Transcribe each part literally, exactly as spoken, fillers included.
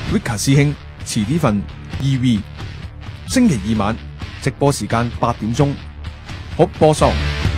Rika 師兄遲啲份 E V， 星期二晚直播時間八點鐘，好播送。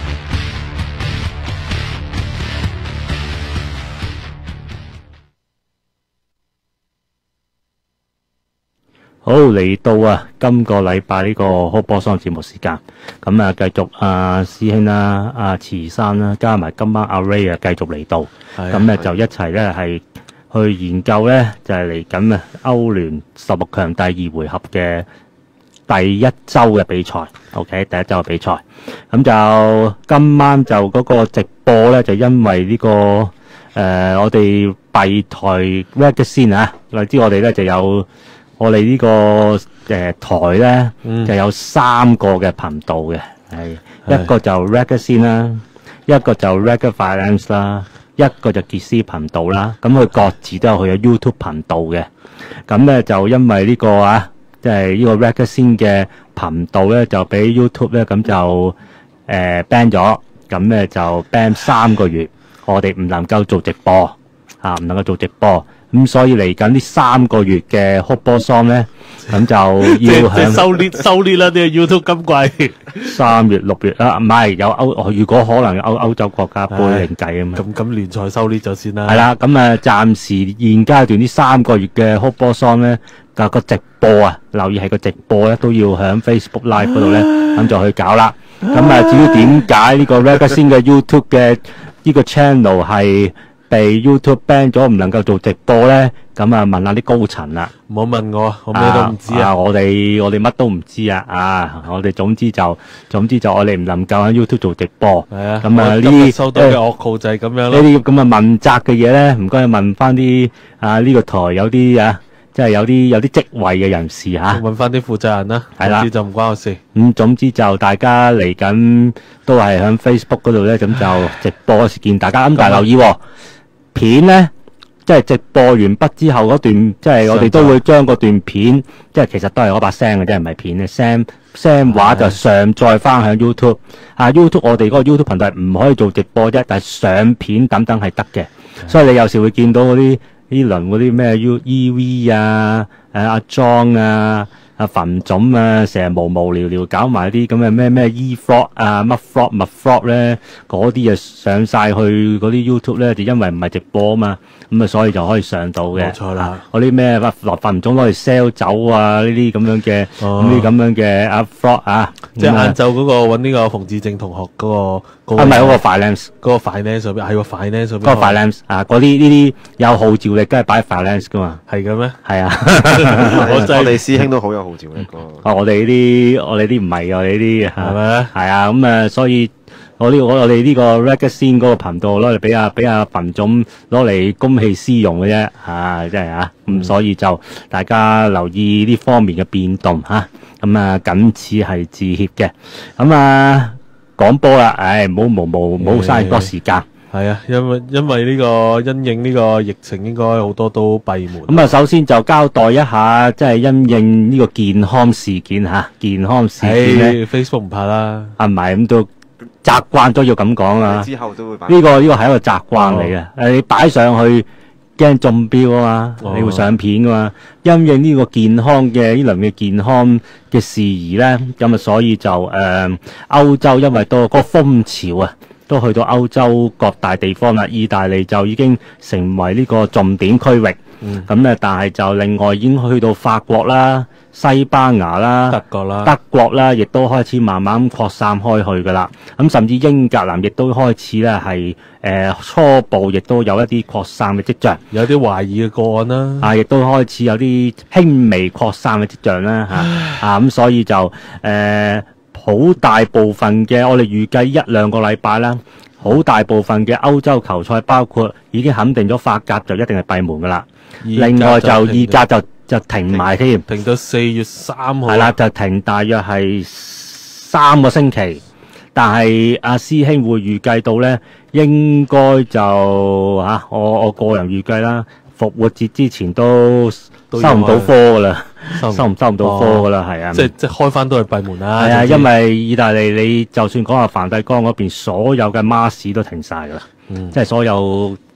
好，嚟到啊，今個禮拜呢個好播送節目時間，咁啊繼續阿師兄啦、阿慈山啦，加埋今晚阿 Ray 啊繼續嚟到，咁咧就一齊咧係去研究咧就係嚟緊啊歐聯十六強第二回合嘅第一周嘅比賽 ，OK 第一周嘅比賽，咁就今晚就嗰個直播咧就因為呢、這個誒、呃、我哋閉台 Reggae 先啊，你知我哋咧就有。我哋呢、這個誒、呃、台咧、嗯、就有三個嘅頻道嘅，係一個就 Reggae 先啦，一個就 Reggae Finance 啦，一個就傑斯頻道啦。咁佢各自都有佢嘅 YouTube 頻道嘅。咁咧就因為呢、這個啊，即係呢個 Reggae 先嘅頻道咧就俾 YouTube 咧咁就誒 ban 咗，咁咧就 ban 三個月，我哋唔能夠做直播啊，唔能夠做直播。咁所以嚟緊呢三個月嘅哭波桑咧，咁就要響收啲收啲啦，啲 YouTube 今季三月六月啦，唔係有歐，如果可能有歐歐洲國家杯另計啊嘛。 咁咁聯賽收啲咗先啦。 係啦，咁啊暫時現階段呢三個月嘅哭波桑咧，個個直播啊，留意係個直播咧都要響 Facebook Live 嗰度咧，咁就去搞啦。咁啊至於點解呢個 Reggae 先嘅 YouTube 嘅呢個 channel 係被 YouTube ban 咗，唔能夠做直播咧，咁啊問下啲高層啦。 唔好問我，我咩都唔知啊。 啊我哋我哋乜都唔知啊。啊，我哋總之就總之就我哋唔能夠喺 YouTube 做直播。 係啊。 咁啊呢啲收到嘅噩耗就係咁樣咯。 呢啲咁嘅問責嘅嘢咧，唔該問翻啲啊呢個台有啲啊，即係有啲有啲職位嘅人士嚇。 問翻啲負責人啦。 係啦。 總之就唔關我事。 咁總之就大家嚟緊都係喺 Facebook 嗰度咧，咁就直播時見大家。咁但係留意喎。片咧，即係直播完畢之後嗰段，即係我哋都會將嗰段片，即係其實都係嗰把聲嘅，即係唔係片嘅聲聲話就上載翻響 YouTube。啊 YouTube 我哋嗰個 YouTube 頻道係唔可以做直播啫，但係上片等等係得嘅。所以你有時會見到嗰啲呢輪嗰啲咩 U E V 啊，誒阿莊啊。啊，馮總啊，成日無無聊聊搞埋啲咁嘅咩咩 e-vlog 啊，乜 vlog 乜 vlog 咧，嗰啲啊上晒去嗰啲 YouTube 咧，就因為唔係直播啊嘛，咁啊所以就可以上到嘅。 冇錯啦， 嗰啲咩乜馮總攞嚟 sell 酒啊，呢啲咁樣嘅，咁啲咁樣嘅啊 vlog 啊， 即係晏晝嗰個揾呢個馮志正同學嗰個， 啊唔係嗰個 finance， 嗰個 finance 上邊係個 finance 上邊， 嗰個 finance 啊，嗰啲呢啲有號召力，梗係擺 finance 噶嘛， 係嘅咩？ 係啊， 我哋師兄都好有號召力個。 啊，我哋呢啲，我哋啲唔係嘅，我哋呢啲係咪？ 係啊，咁啊，所以我呢個我哋呢個 Reggae 先嗰個頻道攞嚟俾阿俾阿馮總攞嚟公器私用嘅啫，啊，真係啊，咁所以就大家留意呢方面嘅變動吓，咁啊，僅此係致歉嘅，咁啊講波啦，唉，唔好無無唔好嘥多時間。 係啊，因為因為呢個因應呢個疫情，應該好多都閉門。 咁啊，首先就交代一下，即係因應呢個健康事件吓，健康事件咧 ，Facebook 唔怕啦， 啊唔係咁都習慣咗要咁講啊。 之後都會擺呢個呢個係一個習慣嚟嘅，誒你擺上去驚中標啊嘛，你會上片噶嘛。因應呢個健康嘅呢輪嘅健康嘅事宜咧，咁啊所以就誒歐洲因為多個風潮啊。都去到歐洲各大地方啦，意大利就已經成為呢個重點區域。咁咧、嗯，但係就另外已經去到法國啦、西班牙啦、 德國啦、 德國啦，亦都開始慢慢擴散開去噶啦。咁甚至英格蘭亦都開始咧係誒初步，亦都有一啲擴散嘅跡象。 有啲懷疑嘅個案啦， 啊，亦都開始有啲輕微擴散嘅跡象啦，嚇啊咁，所以就誒。呃好大部分嘅，我哋預計一兩個禮拜啦，好大部分嘅歐洲球賽，包括已經肯定咗法甲就一定係閉門噶啦。另外就意甲就就停埋添， 停到四月三號。 係啦，就停大約係三個星期。但係阿師兄會預計到咧，應該就嚇我我個人預計啦，復活節之前都收唔到科噶啦。收唔收唔到科噶啦，係、哦、啊， 即係即係開翻都係閉門啦。 係啊，因為意大利你就算講話梵蒂岡嗰邊所有嘅巴士都停晒噶啦，嗯、即係所有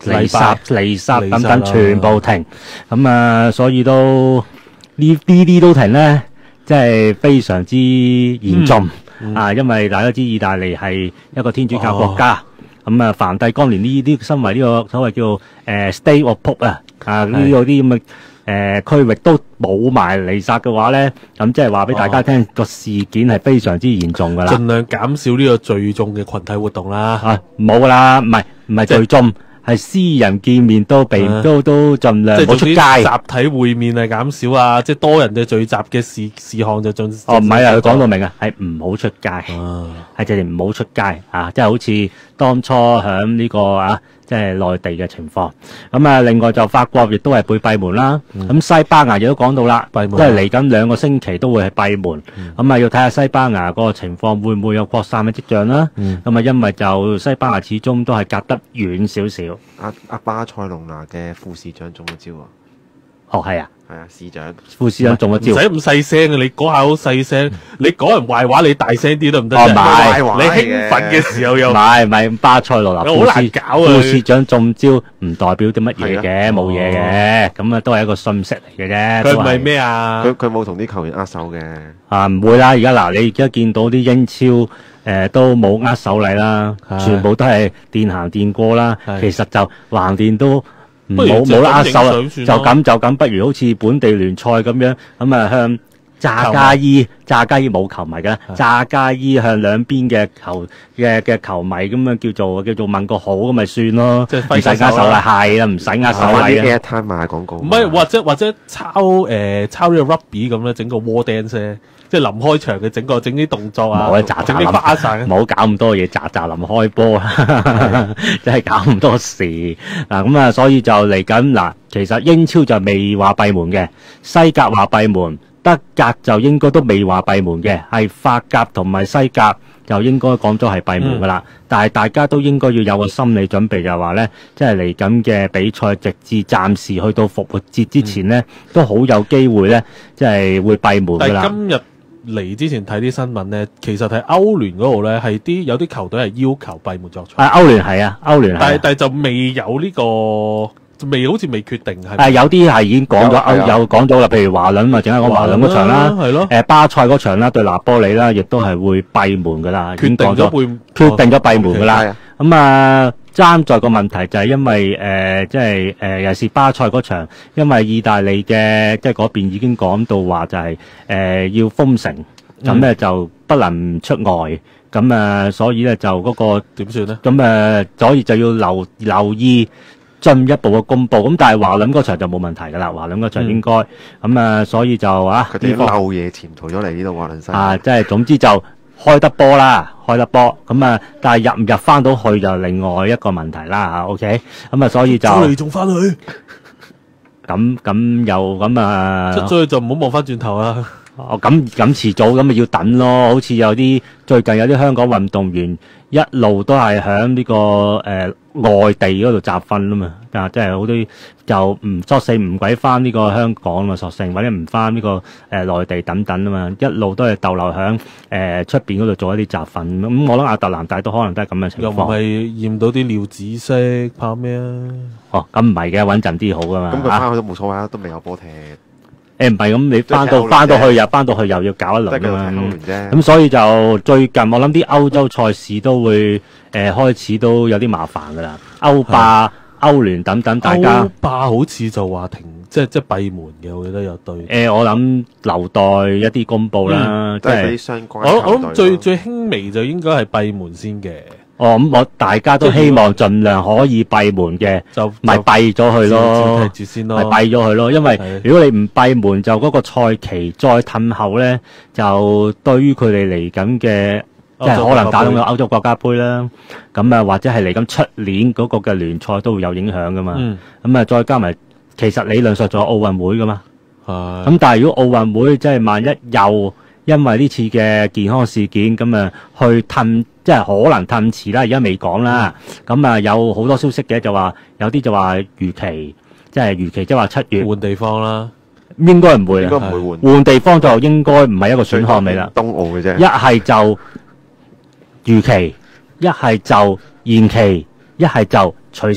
離煞、離煞等等離煞啦全部停，咁啊，所以都呢呢啲都停咧，即係非常之嚴重、 嗯嗯、 啊！因為大家知意大利係一個天主教國家，咁啊、哦，梵蒂岡連呢啲身為呢個所謂叫誒、呃、State of Pope 啊，啊呢個啲咁嘅。誒、呃、區域都冇埋離煞嘅話咧，咁即係話俾大家聽個、哦、事件係非常之嚴重㗎啦。 盡量減少呢個聚眾嘅群體活動啦。 啊，冇㗎啦，唔係唔係聚眾，係私人見面都避、啊、都都盡量唔好出街。集體會面係減少啊，即係多人嘅聚集嘅事事項就盡。 哦，唔係啊，佢講到明啊，係唔好出街， 啊、 係直情唔好出街啊！即係好似當初響呢、這個啊。即係內地嘅情況，咁啊，另外就法國亦都係會閉門啦。咁、嗯、西班牙亦都講到啦， 閉門都係嚟緊兩個星期都會係閉門。咁、嗯、啊，要睇下西班牙嗰個情況會唔會有擴散嘅跡象啦。咁啊、嗯，因為就西班牙始終都係隔得遠少少。 阿阿巴塞隆拿嘅副市長中咗招啊！ 哦，係啊。 係啊，市長、 副市長中咗招， 唔使咁細聲啊！你嗰下好細聲，你講人壞話你大聲啲得唔得？ 哦，唔係， 你興奮嘅時候又唔係唔係巴塞羅那好難搞啊！ 副市長中招唔代表啲乜嘢嘅，冇嘢嘅，咁啊都係一個訊息嚟嘅啫。 佢唔係咩啊？ 佢佢冇同啲球員握手嘅。 啊，唔會啦！而家嗱，你而家見到啲英超誒、呃、都冇握手禮啦，全部都係電行電過啦。其實就橫掂都。冇冇啦握手啊！就咁就咁，不如好似本地聯賽咁樣，咁啊向炸加伊，炸加伊冇球迷嘅，炸加伊向兩邊嘅球嘅嘅球迷咁樣叫做叫做問個好咁咪算咯，唔使握手啦，係啦，唔使握手啦。 啲 airtime 賣廣告， 唔係或者或者抄誒抄呢個 rugby 咁咧，整個 wall dance。即係臨開場嘅整個整啲動作啊，整啲花灑， 冇搞咁多嘢，喳喳臨開波啦，真係搞咁多事嗱。咁啊，所以就嚟緊嗱，其實英超就未話閉門嘅，西甲話閉門，德甲就應該都未話閉門嘅，係法甲同埋西甲就應該講咗係閉門噶啦。嗯、但係大家都應該要有個心理準備，就係話咧，即係嚟緊嘅比賽，直至暫時去到復活節之前咧，嗯、都好有機會咧，即係會閉門噶啦。 但係今日嚟之前睇啲新聞咧，其實喺歐聯嗰度咧，係啲有啲球隊係要求閉門作賽。 啊，歐聯係啊，歐聯係、啊。 但係但係就未有呢、這個，未好似未決定係。 誒、啊，有啲係已經講咗，歐有講咗啦。譬如華倫咪淨係講華倫嗰場啦，係咯。誒，巴塞嗰場啦，對拿波里啦，亦都係會閉門噶啦， 決定咗閉， 決定咗閉門噶啦。咁、 哦 okay. 啊，爭在個問題就係因為誒，即係誒，尤其是巴塞嗰場，因為意大利嘅即係嗰邊已經講到話就係、是、誒、呃、要封城。咁咧、嗯、就不能出外，咁啊，所以咧就嗰、那個點算咧？ 咁誒，所以就要留留意進一步嘅公佈。咁但係華倫嗰場就冇問題噶啦，華倫嗰場應該咁、嗯、啊，所以就啊， 佢哋漏夜潛逃咗嚟呢度華倫西啊，即係總之就開得波啦，開得波咁啊，但係入唔入翻到去就另外一個問題啦嚇。OK，咁啊，所以就出嚟仲翻去， 咁咁又咁啊， 出咗去就唔好望翻轉頭啦。 哦，咁咁遲早咁咪要等咯，好似有啲最近有啲香港運動員一路都係喺呢個誒、呃、外地嗰度集訓啊嘛，啊即係好多就唔索性唔鬼翻呢個香港啊嘛，索性或者唔翻呢個誒、呃、內地等等啊嘛，一路都係逗留喺誒出邊嗰度做一啲集訓咁、嗯，我諗亞特蘭大都可能都係咁嘅情況。 又唔係驗到啲尿紫色，怕咩啊？ 哦，咁唔係嘅，穩陣啲好噶嘛。 咁佢翻去都冇所謂啊，都未有波踢。 誒唔係咁，你翻到翻到去又翻到去又要搞一輪㗎嘛。咁、 嗯、 所以就最近我諗啲歐洲賽事都會誒、呃、開始都有啲麻煩㗎啦。歐霸、歐聯等等，大家歐霸好似就話停，即係即係閉門嘅，我記得有對。誒、 呃，我諗留待一啲公佈啦， 嗯、 即係相關。 我我諗最最輕微就應該係閉門先嘅。 哦，咁我大家都希望盡量可以閉門嘅，就咪閉咗佢咯， 咪閉咗佢咯。因為如果你唔閉門，就嗰個賽期再褪後咧，就對於佢哋嚟緊嘅，即係可能打到個歐洲國家杯啦。咁啊，或者係嚟緊出年嗰個嘅聯賽都會有影響噶嘛。咁啊、嗯，再加埋，其實理論上仲有奧運會噶嘛。咁的但係如果奧運會即係萬一又因為呢次嘅健康事件咁啊，去褪。即係可能褪遲啦，而家未講啦。咁啊，有好多消息嘅，就話有啲就話預期，即係預期，即係話七月換地方啦。 應該唔會， 應該唔會換。 換地方就應該唔係一個選項嚟啦。 冬奧嘅啫。 一係就預期，一係就延期，一係就取消。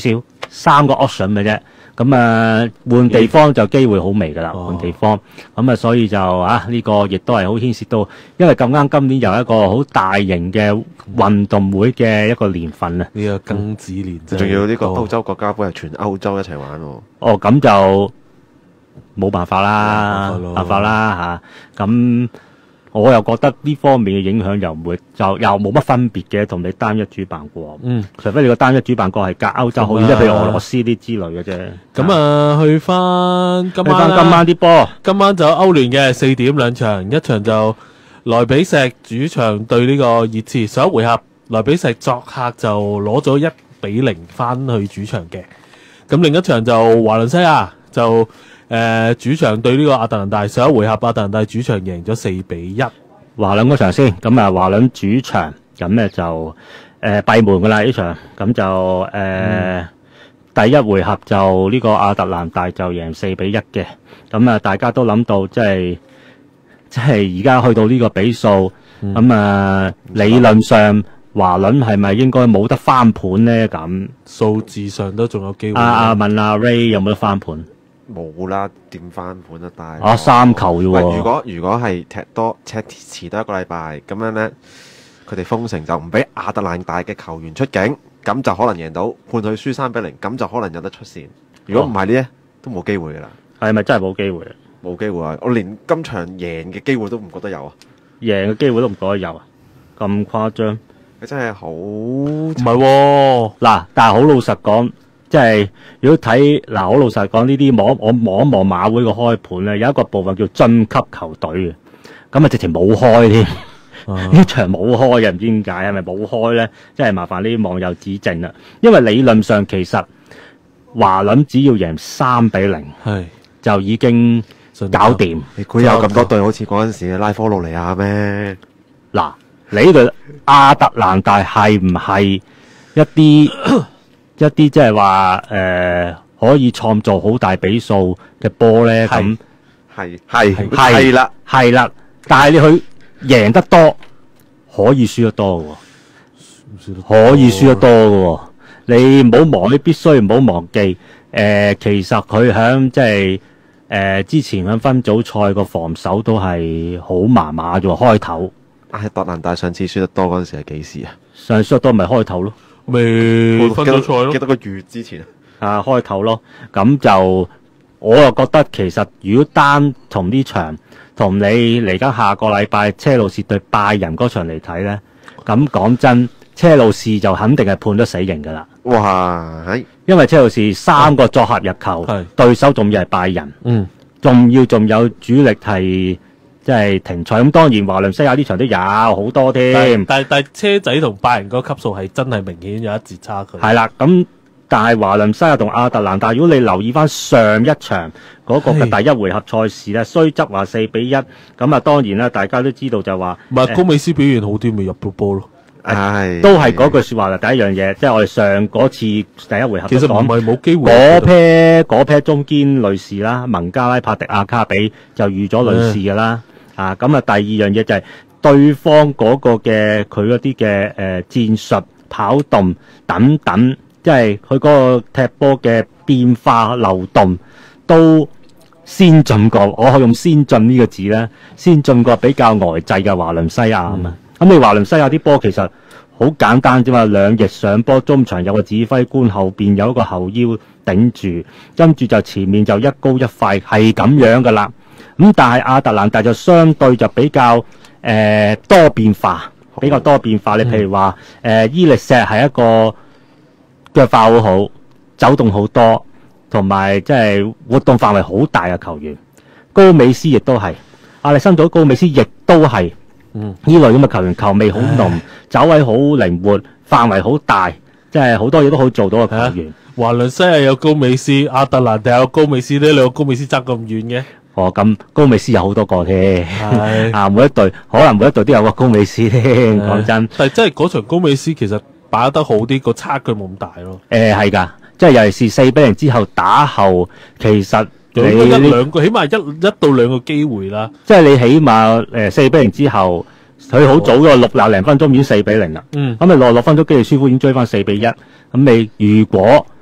三個 option 嘅啫。咁啊，換地方就機會好微㗎啦， 哦換地方。咁啊，所以就啊，呢、個亦都係好牽涉到，因為咁啱今年又一個好大型嘅運動會嘅一個年份啊。 呢個庚子年真係仲要呢個多歐洲國家杯係全歐洲一齊玩喎。 哦，咁就冇辦法啦， 冇辦法咯辦法啦嚇。咁、我又覺得呢方面嘅影響又唔會，就又冇乜分別嘅，同你單一主辦國。 嗯， 除非你個單一主辦國係隔歐洲好咁啊啲，即係譬如俄羅斯啲之類嘅啫。 咁啊，去翻今去晚啦翻今晚啲波， 今晚就歐聯嘅四點兩場，一場就萊比錫主場對呢個熱刺，上一回合萊比錫作客就攞咗一比零翻去主場嘅。咁另一場就華倫西亞就誒、呃、主場對呢個亞特蘭大，上一回合亞特蘭大主場贏咗四比一。 華倫嗰場先，咁啊華倫主場，咁咧就誒閉門噶啦呢場，咁就誒、呃第一回合就呢個亞特蘭大就贏四比一嘅，咁啊大家都諗到即係即係而家去到呢個比數，咁啊、理論上華倫係咪應該冇得翻盤咧？咁數字上都仲有機會。 阿阿問阿 Ray 有冇得翻盤？ 冇啦，點翻盤啊？大佬啊三球啫喂， 喎！ 如果如果係踢多踢遲多一個禮拜咁樣咧，佢哋封城就唔俾亞特蘭大嘅球員出境，咁就可能贏到，判佢輸三比零，咁就可能有得出線。如果唔係呢，都冇機會噶啦， 係咪真係冇機會啊？ 冇機會啊！我連今場贏嘅機會都唔覺得有啊！ 贏嘅機會都唔覺得有啊？咁誇張？ 佢真係好唔係喎， 嗱，但係好老實講，即係如果睇嗱，好老實講呢啲望我望一望馬會個開盤咧，有一個部分叫晉級球隊嘅，咁啊直情冇開添，呢場冇開嘅，唔知點解係咪冇開咧？即係麻煩呢啲網友指正啦。因為理論上其實華倫只要贏三比零係就已經搞掂。 你估有咁多隊好似嗰陣時嘅拉科路尼亞咩？ 嗱，你呢隊亞特蘭大係唔係一啲一啲即係話誒可以創造好大比數嘅波咧？咁係係係係啦， 係啦，但係你去贏得多，可以輸得多嘅喎，可以輸得多嘅喎。你唔好忘，你必須唔好忘記，誒、呃，其實佢響即係誒之前響分組賽個防守都係好麻麻啫喎，開頭亞特蘭大上次輸得多嗰陣時係幾時啊？ 上輸得多咪開頭咯， 未分咗賽咯記。得個月之前啊， 啊開頭咯，咁就我又覺得其實如果單從呢場同你嚟緊下個禮拜車路士對拜仁嗰場嚟睇咧，咁講真，車路士就肯定係判咗死刑㗎啦。 哇！係因為車路士三個作客入球， 係對手仲要係拜仁， 嗯， 仲要仲有主力係即係停賽。咁當然華倫西亞呢場都有好多但添， 但但車仔同拜仁嗰個級數係真係明顯有一截差距。 係啦。咁但係華倫西亞同亞特蘭大，如果你留意翻上一場嗰個嘅第一回合賽事咧，雖則話四比一，咁啊當然啦，大家都知道就話唔係高美斯表現好啲，咪入到波咯。 係都係嗰句説話啦。第一樣嘢，即係我哋上嗰次第一回合其實都講唔係冇機會。 嗰 pair 嗰 pair 中堅女士啦，蒙加拉、帕迪亞卡比就預咗女士噶啦。啊，咁啊第二樣嘢就係對方嗰個嘅佢嗰啲嘅誒戰術、跑動等等，即係佢嗰個踢波嘅變化流動都先進過。我可以用先進呢個字咧，先進過比較呆滯嘅華倫西亞啊嘛。咁、你華倫西亞啲波其實好簡單啫嘛，兩翼上波，中場有個指揮官，後邊有一個後腰頂住，跟住就前面就一高一快，係咁樣噶啦。咁但係亞特蘭大就相對就比較誒、呃、多變化，比較多變化。你譬如話誒、呃、伊力石係一個腳法好好，走動好多，同埋即係活動範圍好大嘅球員。高美斯亦都係，亞歷山大高美斯亦都係。 嗯， 呢類咁嘅球員球味好濃，走位好靈活，範圍好大，即係好多嘢都可以做到嘅球員。 華倫西亞有高美斯，亞特蘭大有高美斯，呢兩個高美斯爭咁遠嘅。 哦，咁高美斯有好多個添， 係啊，每一隊可能每一隊都有個高美斯添。講真， 但係真係嗰場高美斯其實把得好啲，個差距冇咁大咯。 誒係㗎，即係尤其是四比零之後打後，其實你有一呢兩個，起碼一一到兩個機會啦。 即係你起碼誒四比零之後，佢好早嘅六廿零分鐘已經四比零啦。 嗯， 咁你落六分鐘，基利舒夫已經追翻四比一。咁你如果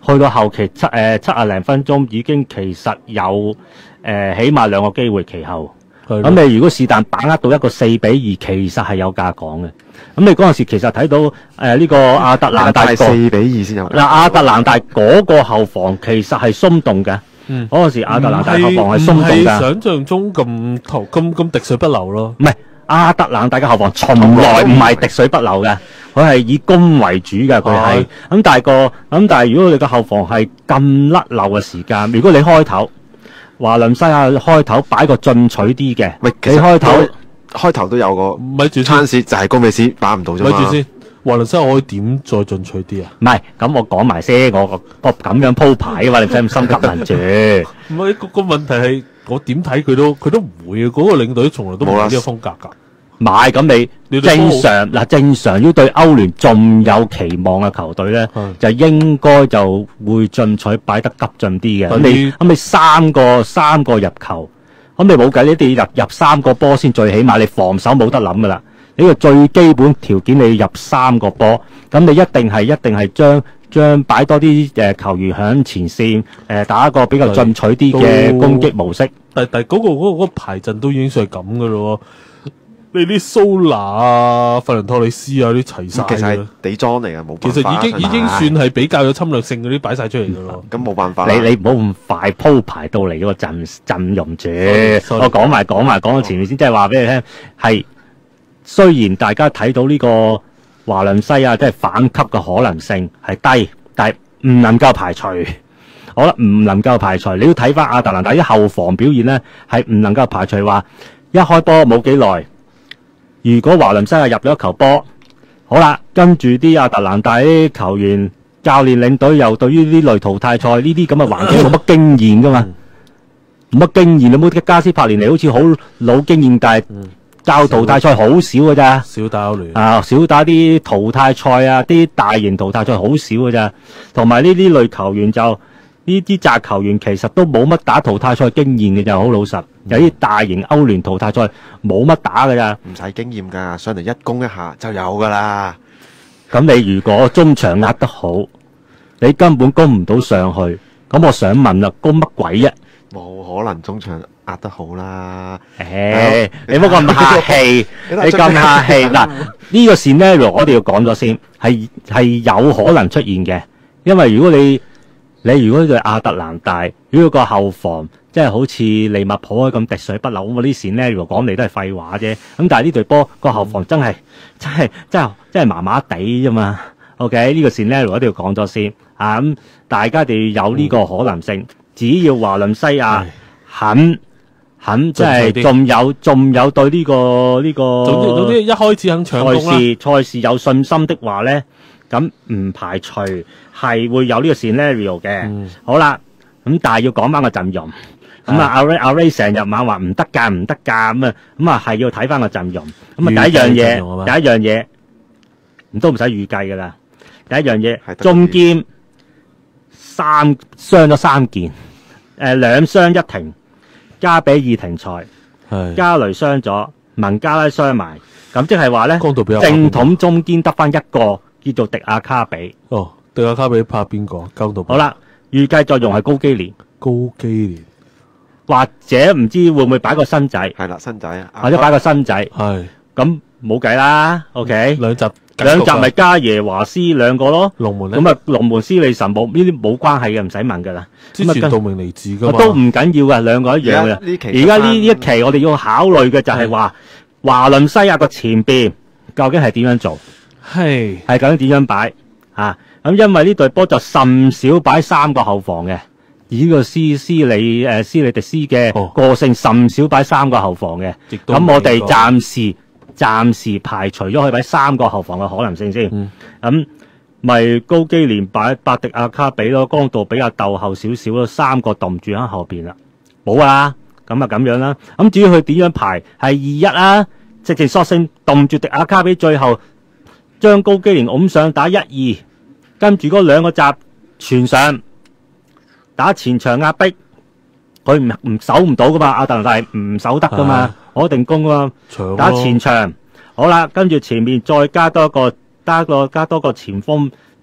去到後期七誒七啊零分鐘已經其實有誒、呃、起碼兩個機會其後。 係咁你如果是但把握到一個四比二，其實係有價講嘅。咁你嗰陣時其實睇到誒呢、呃這個亞特蘭大係個四比二先有。 嗱亞特蘭大嗰個後防其實係鬆動嘅。 嗯嗰陣時亞特蘭大後防係鬆動唔係㗎。 想象中咁頭咁咁滴水不漏咯。 唔係亞特蘭大嘅後防從來唔係滴水不漏嘅，佢係以攻為主嘅，佢係係咁。但係個咁，但係如果你個後防係咁甩漏嘅時間，如果你開頭華倫西亞開頭擺個進取啲嘅， 喂， 你開頭開頭都有個咪住先， 餐市就係高美斯把唔到啫嘛。 咪住先，華倫西亞可以點再進取啲啊？ 唔係咁，我講埋先，我我咁樣鋪排嘅嘛，你唔使咁心急人住。 唔係個個問題係我點睇佢都佢都唔會嘅，嗰、個領隊從來都唔冇啦係呢個風格㗎。 買咁你你都正常嗱，正常要對歐聯仲有期望嘅球隊咧， 係就應該就會進取擺得急進啲嘅。咁等於你咁你三個三個入球，咁你冇計，你一定要入入三個波先，最起碼你防守冇得諗噶啦。呢個最基本條件你要入三個波，咁你一定係一定係將將擺多啲誒球員響前線，誒打一個比較進取啲嘅都攻擊模式。 但但嗰、個嗰、個嗰個排陣都已經算係咁嘅咯喎。你啲蘇拿啊、費倫托里斯啊啲齊晒其實係嘅， 地裝嚟嘅，冇其辦法。 實已經已經算係比較有侵略性嗰啲擺晒出嚟嘅咯。 咁冇辦法啦。 你你唔好咁快鋪排到嚟嗰個陣陣容住 Sorry，sorry 我講埋講埋講到前面先，即係話俾你聽，係雖然大家睇到呢個華倫西亞即係反級嘅可能性係低，但係唔能夠排除。好啦，唔能夠排除，你要睇翻亞特蘭大啲後防表現咧，係唔能夠排除話一開波冇幾耐。如果華倫西亞入咗一球波，好啦，跟住啲亞特蘭大啲球員、教練、領隊又對於呢類淘汰賽呢啲咁嘅環境冇乜經驗噶嘛，冇乜經驗。你冇啲加斯柏連尼好似好老經驗，但係教淘汰賽好少㗎咋。 少打歐聯， 啊，少打啲淘汰賽啊，啲大型淘汰賽好少㗎咋。同埋呢啲類球員就呢啲扎球員其實都冇乜打淘汰賽經驗嘅就好老實。有啲大型歐聯淘汰賽冇乜打㗎咋。 唔使經驗㗎，上嚟一攻一下就有㗎啦。 咁你如果中場壓得好，你根本攻唔到上去。咁我想問啦，攻乜鬼啫？ 冇可能中場壓得好啦。 誒，你唔好咁客氣， 你你咁客氣。嗱，呢個 scenario 我哋要講咗先，係係有可能出現嘅。因為如果你你如果對亞特蘭大，如果個後防即係好似利物浦咁滴水不漏，咁我啲 scenario 講嚟都係廢話啫。咁但係呢隊波個後防真係真係真係真係麻麻地啫嘛。OK，呢個 scenario 我哋要講咗先啊。咁大家哋有呢個可能性，只要華倫西亞肯肯即係仲有仲有對呢個呢個總之總之一開始肯搶賽攻啦。 事賽事有信心的話咧，咁唔排除係會有呢個 scenario 嘅。 嗯好啦，咁但係要講翻個陣容。咁啊，阿 Ray 阿 Ray 成日猛話唔得㗎，唔得㗎咁啊，咁啊係要睇翻個陣容。咁啊第一樣預計陣容係嘛嘢，第一樣嘢，唔都唔使預計㗎啦。第一樣嘢係得， 中堅三傷咗三件，誒兩傷一停，加比爾停賽， 係加雷傷咗，文加拉傷埋，咁即係話咧， 江道比較正統中堅得翻一個叫做迪亞卡比。 哦，迪亞卡比拍邊個？江道比好啦，預計作用係高基連， 高基連或者唔知會唔會擺個新仔， 係啦，新仔啊， 或者擺個新仔， 係咁冇計啦。OK， 兩集兩集咪加耶華斯兩個咯。 龍門咧？ 咁啊，龍門斯利神冇呢啲冇關係嘅，唔使問噶啦。 之前道明尼治噶嘛， 都唔緊要噶，兩個一樣嘅。 而家呢期而家呢呢一期我哋要考慮嘅就係話華倫西亞個前邊究竟係點樣做， 係係究竟點樣擺啊？咁因為呢隊波就甚少擺三個後防嘅，以呢個斯斯里誒斯里迪斯嘅哦個性甚少擺三個後防嘅。 亦都咁我哋未過暫時暫時排除咗佢擺三個後防嘅可能性先。 嗯咁咪高基連擺伯迪亞卡比咯，江道比較鬥後少少咯，三個揼住喺後邊啦，冇啊，咁啊咁樣啦。咁至於佢點樣排，係二一啦，直情索性揼住迪亞卡比，最後將高基連拱上打一二，跟住嗰兩個閘傳上打前場壓迫，佢唔唔守唔到噶嘛，亞特蘭大係唔守得噶嘛，攞定攻噶嘛。 長打前場，好啦，跟住前面再加多一個，加個加多個前鋒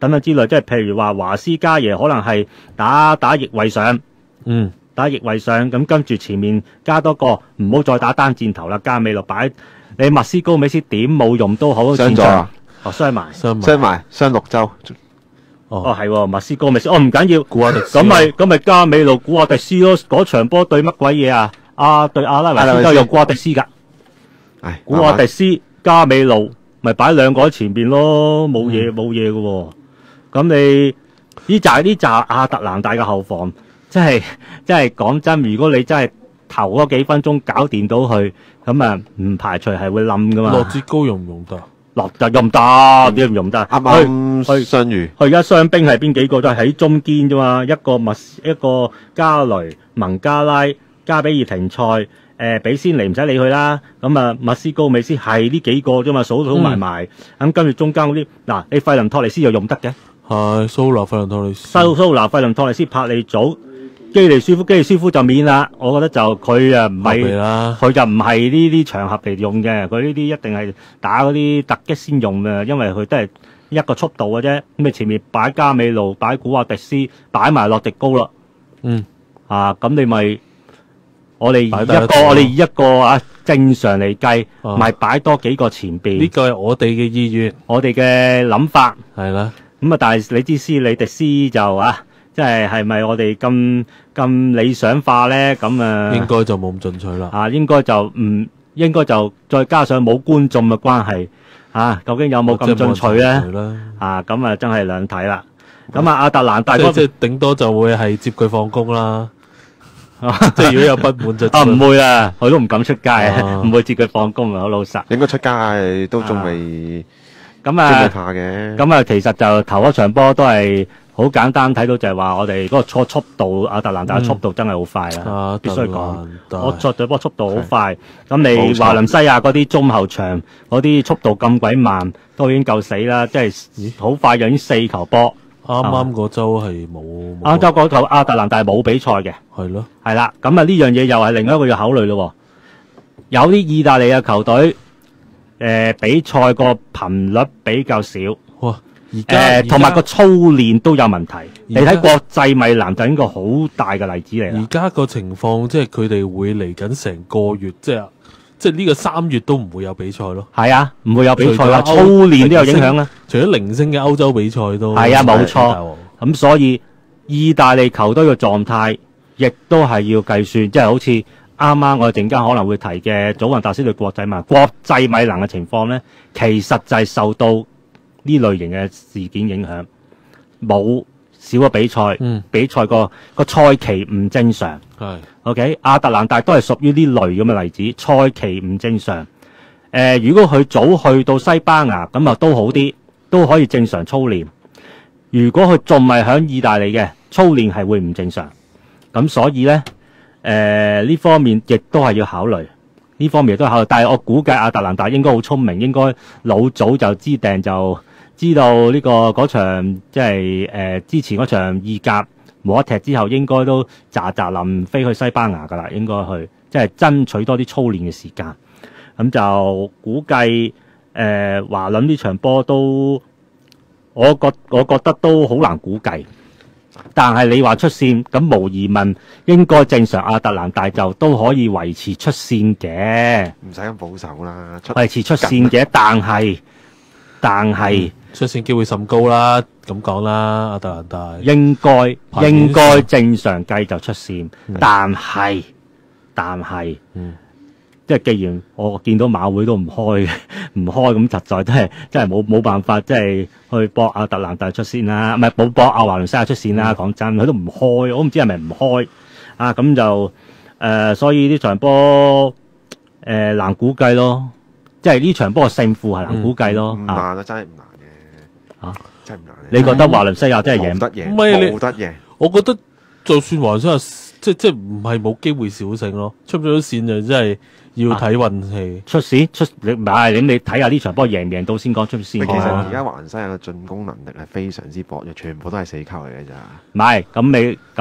等等之類，即係譬如話華斯加耶可能係打打翼位上， 嗯， 打翼位上，咁跟住前面加多個，唔好再打單箭頭啦，加美路擺你麥斯高美斯點冇用都好， 傷咗啊， 哦傷埋， 傷傷埋傷六周， 哦係喎，麥斯高美斯，哦唔緊要， 古亞迪斯咁咪咁咪加美路古亞迪斯咯，嗰場波對乜鬼嘢啊？啊對阿拉維斯都有古亞迪斯噶， 唉， 古亞迪斯加美路咪擺兩個喺前邊咯，冇嘢冇嘢嘅喎。咁你呢扎呢扎亞特蘭大嘅後防，真係真係講真，如果你真係頭嗰幾分鐘搞掂到佢，咁啊唔排除係會冧噶嘛。 洛哲高用唔用得？ 落就用唔得，點唔用得？ 啱啱佢相遇， 佢而家傷兵係邊幾個？都係喺中堅啫嘛，一個麥一個加雷、蒙加拉、加比爾廷賽，誒、呃、比先尼唔使理佢啦。咁啊，麥斯高美斯係呢幾個啫嘛，數數埋埋。咁跟住中間嗰啲，嗱你費倫托利斯又用得嘅， 係蘇納費倫托利斯， 蘇蘇拿費倫托利斯、帕利祖、基利舒夫、基利舒夫就免啦。我覺得就佢啊唔後備係。 啦， 佢就唔係呢啲場合嚟用嘅，佢呢啲一定係打嗰啲突擊先用嘅，因為佢都係一個速度嘅啫。咁你前面擺加美路、擺古亞迪斯、擺埋洛迪高啦， 嗯， 啊，咁你咪我哋以一擺低一個個我哋以一個啊正常嚟計， 啊咪擺多幾個前呢邊， 個係我哋嘅意願， 我哋嘅諗法。 係啦， 咁啊，但係你知斯里迪斯就啊，即係係咪我哋咁咁理想化咧？咁啊， 應該就冇咁進取啦。 啊，應該就唔應該就再加上冇觀眾嘅關係，啊，究竟有冇咁進取咧？ 啦， 啊，咁啊真係兩睇啦。咁啊，亞特蘭大嗰即係即係頂多就會係接佢放工啦。即係如果有不滿就啊唔會啦，佢都唔敢出街， 啊唔會接佢放工啊，好老實。 應該出街都仲未咁都未啊， 怕嘅。 咁啊，其實就頭一場波都係好簡單睇到就係話我哋嗰個速速度，亞特蘭大嘅速度真係好快啦， 啊， 必須講。 講我作隊波速度好快，咁冇你錯華倫西亞嗰啲中後場嗰啲速度咁鬼慢，都已經夠死啦！即係好快就已經四球波。 啱啱嗰周係冇歐洲嗰頭亞特蘭大冇比賽嘅， 係咯， 係啦，咁啊呢樣嘢又係另一個要考慮咯。有啲意大利嘅球隊，誒、比賽個頻率比較少，誒哇！而家同埋個操練都有問題。你而家睇國際米蘭就應該好大嘅例子嚟啦。 而家個情況即係佢哋會嚟緊成個月，即係即係呢個三月都唔會有比賽咯。 係啊，唔會有比賽啦， 除咗歐操練都有影響啦。 除咗零星嘅歐洲比賽都係啊，冇錯。 係咁所以意大利球隊嘅狀態，亦都係要計算，即係好似啱啱我哋陣間可能會提嘅祖雲達斯對國際米蘭，國際米蘭嘅情況咧，其實就係受到呢類型嘅事件影響，冇少咗比賽， 嗯比賽個個賽期唔正常。 係 OK，亞特蘭大都係屬於呢類咁嘅例子，賽期唔正常。誒、如果佢早去到西班牙，咁啊都好啲，都可以正常操練。如果佢仲係響意大利嘅，操練係會唔正常。咁所以咧，誒、呢方面亦都係要考慮，呢方面亦都係考慮。但係我估計亞特蘭大應該好聰明，應該老早就知定就知道呢、個嗰場即係誒之前嗰場意甲冇得踢之後，應該都喳喳臨飛去西班牙㗎啦，應該去即係爭取多啲操練嘅時間。咁就估計誒華倫呢場波都，我覺我覺得都好難估計。但係你話出線，咁無疑問應該正常亞特蘭大就都可以維持出線嘅， 唔使咁保守啦，出維持出線嘅。但係但係出線機會甚高啦，咁講啦，亞特蘭大應該排面應該正常計就出線，但係但係。 嗯即係既然我見到馬會都唔開嘅，唔開咁實在真係真係冇冇辦法，即係去搏亞特蘭大出線啦，唔係冇搏阿華倫西亞出線啦。講、真，佢都唔開，我唔知係咪唔開啊？咁就誒、呃，所以呢場波誒、呃、難估計咯，即係呢場波嘅勝負係難估計咯。啊， 唔難啊，真係唔難嘅。 啊真係唔難嘅。 你覺得華倫西亞真係贏？ 冇得贏， 唔係你冇得贏。 我覺得就算華倫西亞即即唔係冇機會小勝咯，出唔出線就真係要睇運氣。 出線出你唔係你你睇下呢場波贏唔贏到先講出線。 其實哦而家華倫西亞嘅進攻能力係非常之薄弱，全部都係死球嚟嘅咋。 唔係咁你咁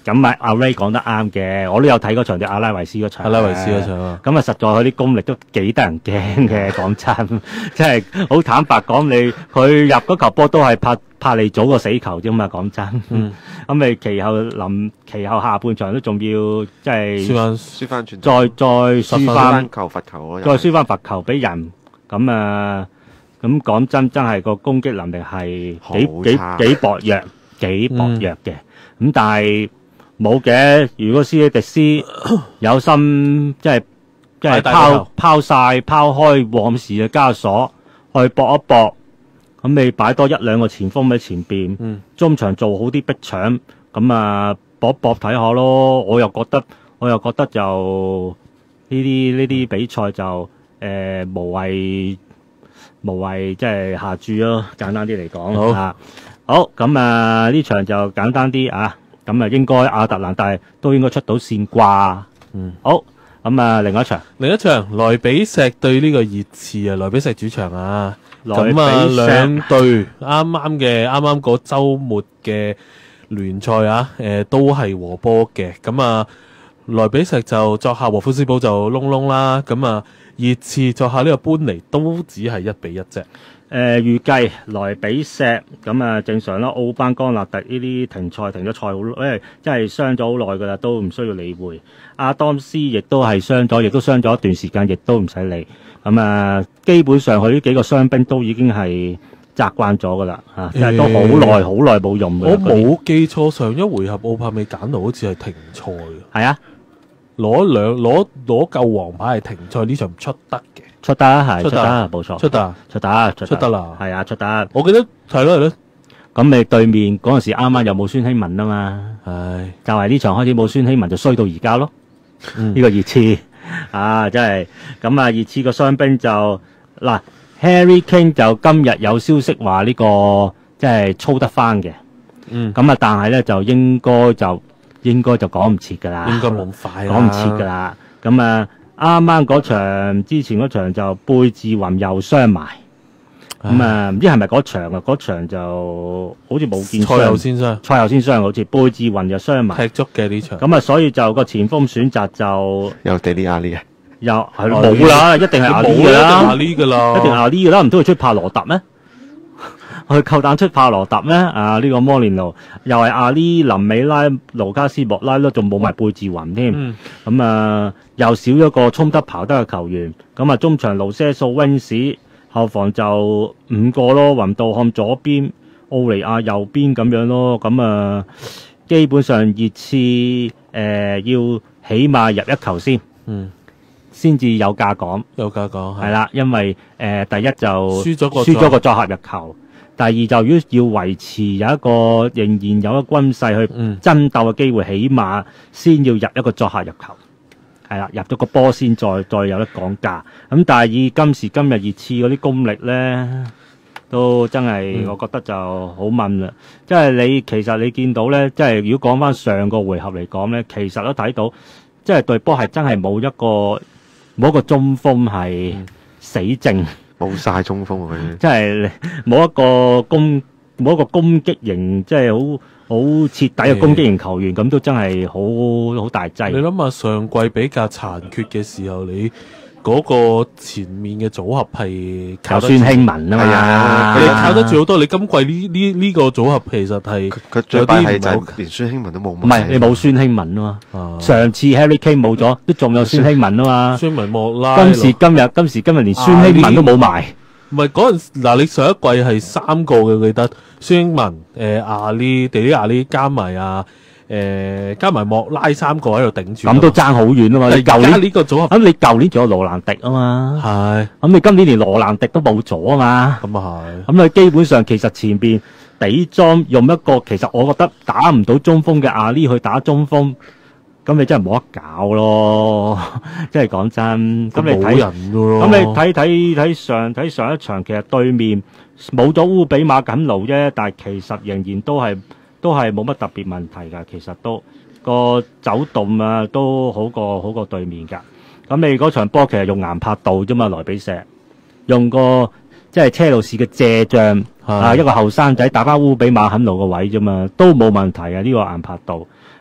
咁啊阿 Ray 講得啱嘅，我都有睇嗰場對阿拉維斯嗰場， 阿拉維斯嗰場啊， 咁啊實在佢啲功力都幾得人驚嘅，講真，即係好坦白講，你佢入嗰球波都係拍拍利祖個死球啫嘛，講真。 嗯， 咁你其後臨其後下半場都仲要即係輸翻輸翻轉， 再再輸翻翻球罰球咯， 再輸翻罰球俾人，咁啊咁講真真係個攻擊能力係幾幾好差幾薄弱，幾薄弱嘅。咁但係冇嘅，如果斯基迪斯有心即係即係大大拋個頭拋晒拋開往事嘅枷鎖去搏一搏，咁你擺多一兩個前鋒喺前邊， 嗯中場做好啲逼搶，咁啊搏一搏睇下咯。我又覺得我又覺得就呢啲呢啲比賽就誒、呃、無謂無謂即係下注咯，簡單啲嚟講好啊。好咁啊，呢場就簡單啲啊，咁啊應該亞特蘭大都應該出到線啩。 嗯， 好咁啊，另外一場另一場萊比錫對呢個熱刺啊，萊比錫主場啊， 萊比咁啊錫兩隊啱啱嘅啱啱嗰週末嘅聯賽啊，誒、都係和波嘅，咁啊萊比錫就作客和夫斯堡就窿窿啦，咁啊熱刺作客呢個搬尼都只係一比一啫。 誒、呃、預計萊比錫咁啊正常啦，奧班江納特呢啲停賽停咗賽好，因為真係傷咗好耐㗎啦，都唔需要理會。阿當斯亦都係傷咗，亦都傷咗一段時間，亦都唔使理。咁啊，基本上佢呢幾個傷兵都已經係習慣咗㗎啦，嚇、即係都好耐好耐冇用㗎啦。 我冇記錯，上一回合奧帕美簡奴好似係停賽嘅， 係啊， 攞兩攞攞夠黃牌係停賽，呢場唔出得嘅， 出得係出出得得冇錯， 出得啊。 出得出出得啦係啊出得。 我記得係咯係咯， 咁你對面嗰陣時啱啱又冇孫興文啊嘛。 唉， 就係呢場開始冇孫興文就衰到而家咯，呢、 嗯個熱刺啊真係咁啊！熱刺個傷兵就嗱 Harry Kane 就今日有消息話呢、個即係操得翻嘅， 嗯， 咁啊但係咧就應該就應該就講唔切㗎啦， 應該冇咁快啦， 講唔切㗎啦。咁啊啱啱嗰場之前嗰場就貝治雲又傷埋，咁啊唔知係咪嗰場啊？嗰場就好似冇見賽後傷， 先生賽後先傷，好似貝治雲又傷埋。 踢足嘅呢場， 咁啊，所以就個前鋒選擇就有地利亞利嘅， 又係阿冇啦，一定係阿 Lee 㗎冇啦， 啦， 呢噶啦， 一定係阿 Lee 㗎啦，唔通佢出帕羅特咩？佢夠膽出帕羅特咩？啊，呢、個摩連奴又係阿 Lee、林美拉、盧卡斯莫拉咯，仲冇埋貝治雲添。 嗯咁啊，又少咗個衝得跑得嘅球員。咁啊，中場盧些素、温史，後防就五個咯，雲道漢左邊，奧尼亞右邊咁樣咯。咁啊，基本上熱刺誒、呃要起碼入一球先， 嗯， 先至有價講。 有價講係，啦，因為誒、呃第一就輸咗個輸咗個作客入球，第二就如果要維持有一個仍然有一個軍勢去嗯爭鬥嘅機會，起碼先要入一個作客入球。係啦，入咗個波先再再有得講價。咁但係以今時今日熱刺嗰啲功力咧，都真係、 嗯我覺得就好問啦。即係你其實你見到咧，即係如果講翻上個回合嚟講咧，其實都睇到，即係對波係真係冇一個冇一個中鋒係死症。 冇晒中鋒啊佢。 即係冇一個攻冇一個攻擊型，即係好好徹底嘅攻擊型球員，咁都真係好好大你劑。 諗下上季比較殘缺嘅時候，你嗰個前面嘅組合係有靠得孫興文啊係啊嘛， 你靠得住好多。你今季呢呢呢個組合其實係佢佢最弊係就有啲唔係係連孫興文都冇。 唔係你冇孫興文啊嘛。 啊上次 Harry Kane 冇咗，都仲有孫興文啊嘛。 孫文莫拉今時今日今時今日連孫興文都冇埋。 唔係嗰陣嗱，你上一季係三個嘅，記得孫興文、誒阿里、地利亞里加埋啊誒加埋莫拉三個喺度頂住， 咁都爭好遠啊嘛！你而家舊年呢個組合咁你舊年仲有羅蘭迪啊嘛， 係咁你今年連羅蘭迪都冇咗啊嘛。 咁啊係。 咁你基本上其實前邊底裝用一個其實我覺得打唔到中鋒嘅阿 Lee 去打中鋒，咁你真係冇得搞咯。即係講真，咁你冇睇人噶咯， 咁你睇睇睇上睇上一場，其實對面冇咗烏比馬緊奴啫，但係其實仍然都係都係冇乜特別問題㗎。其實都個走動啊都好過好過對面㗎。咁你嗰場波其實用岩柏道啫嘛，萊比錫用個即係車路士嘅借將啊，一個後生仔打翻烏比馬肯奴個位啫嘛，都冇問題啊！呢、個岩柏道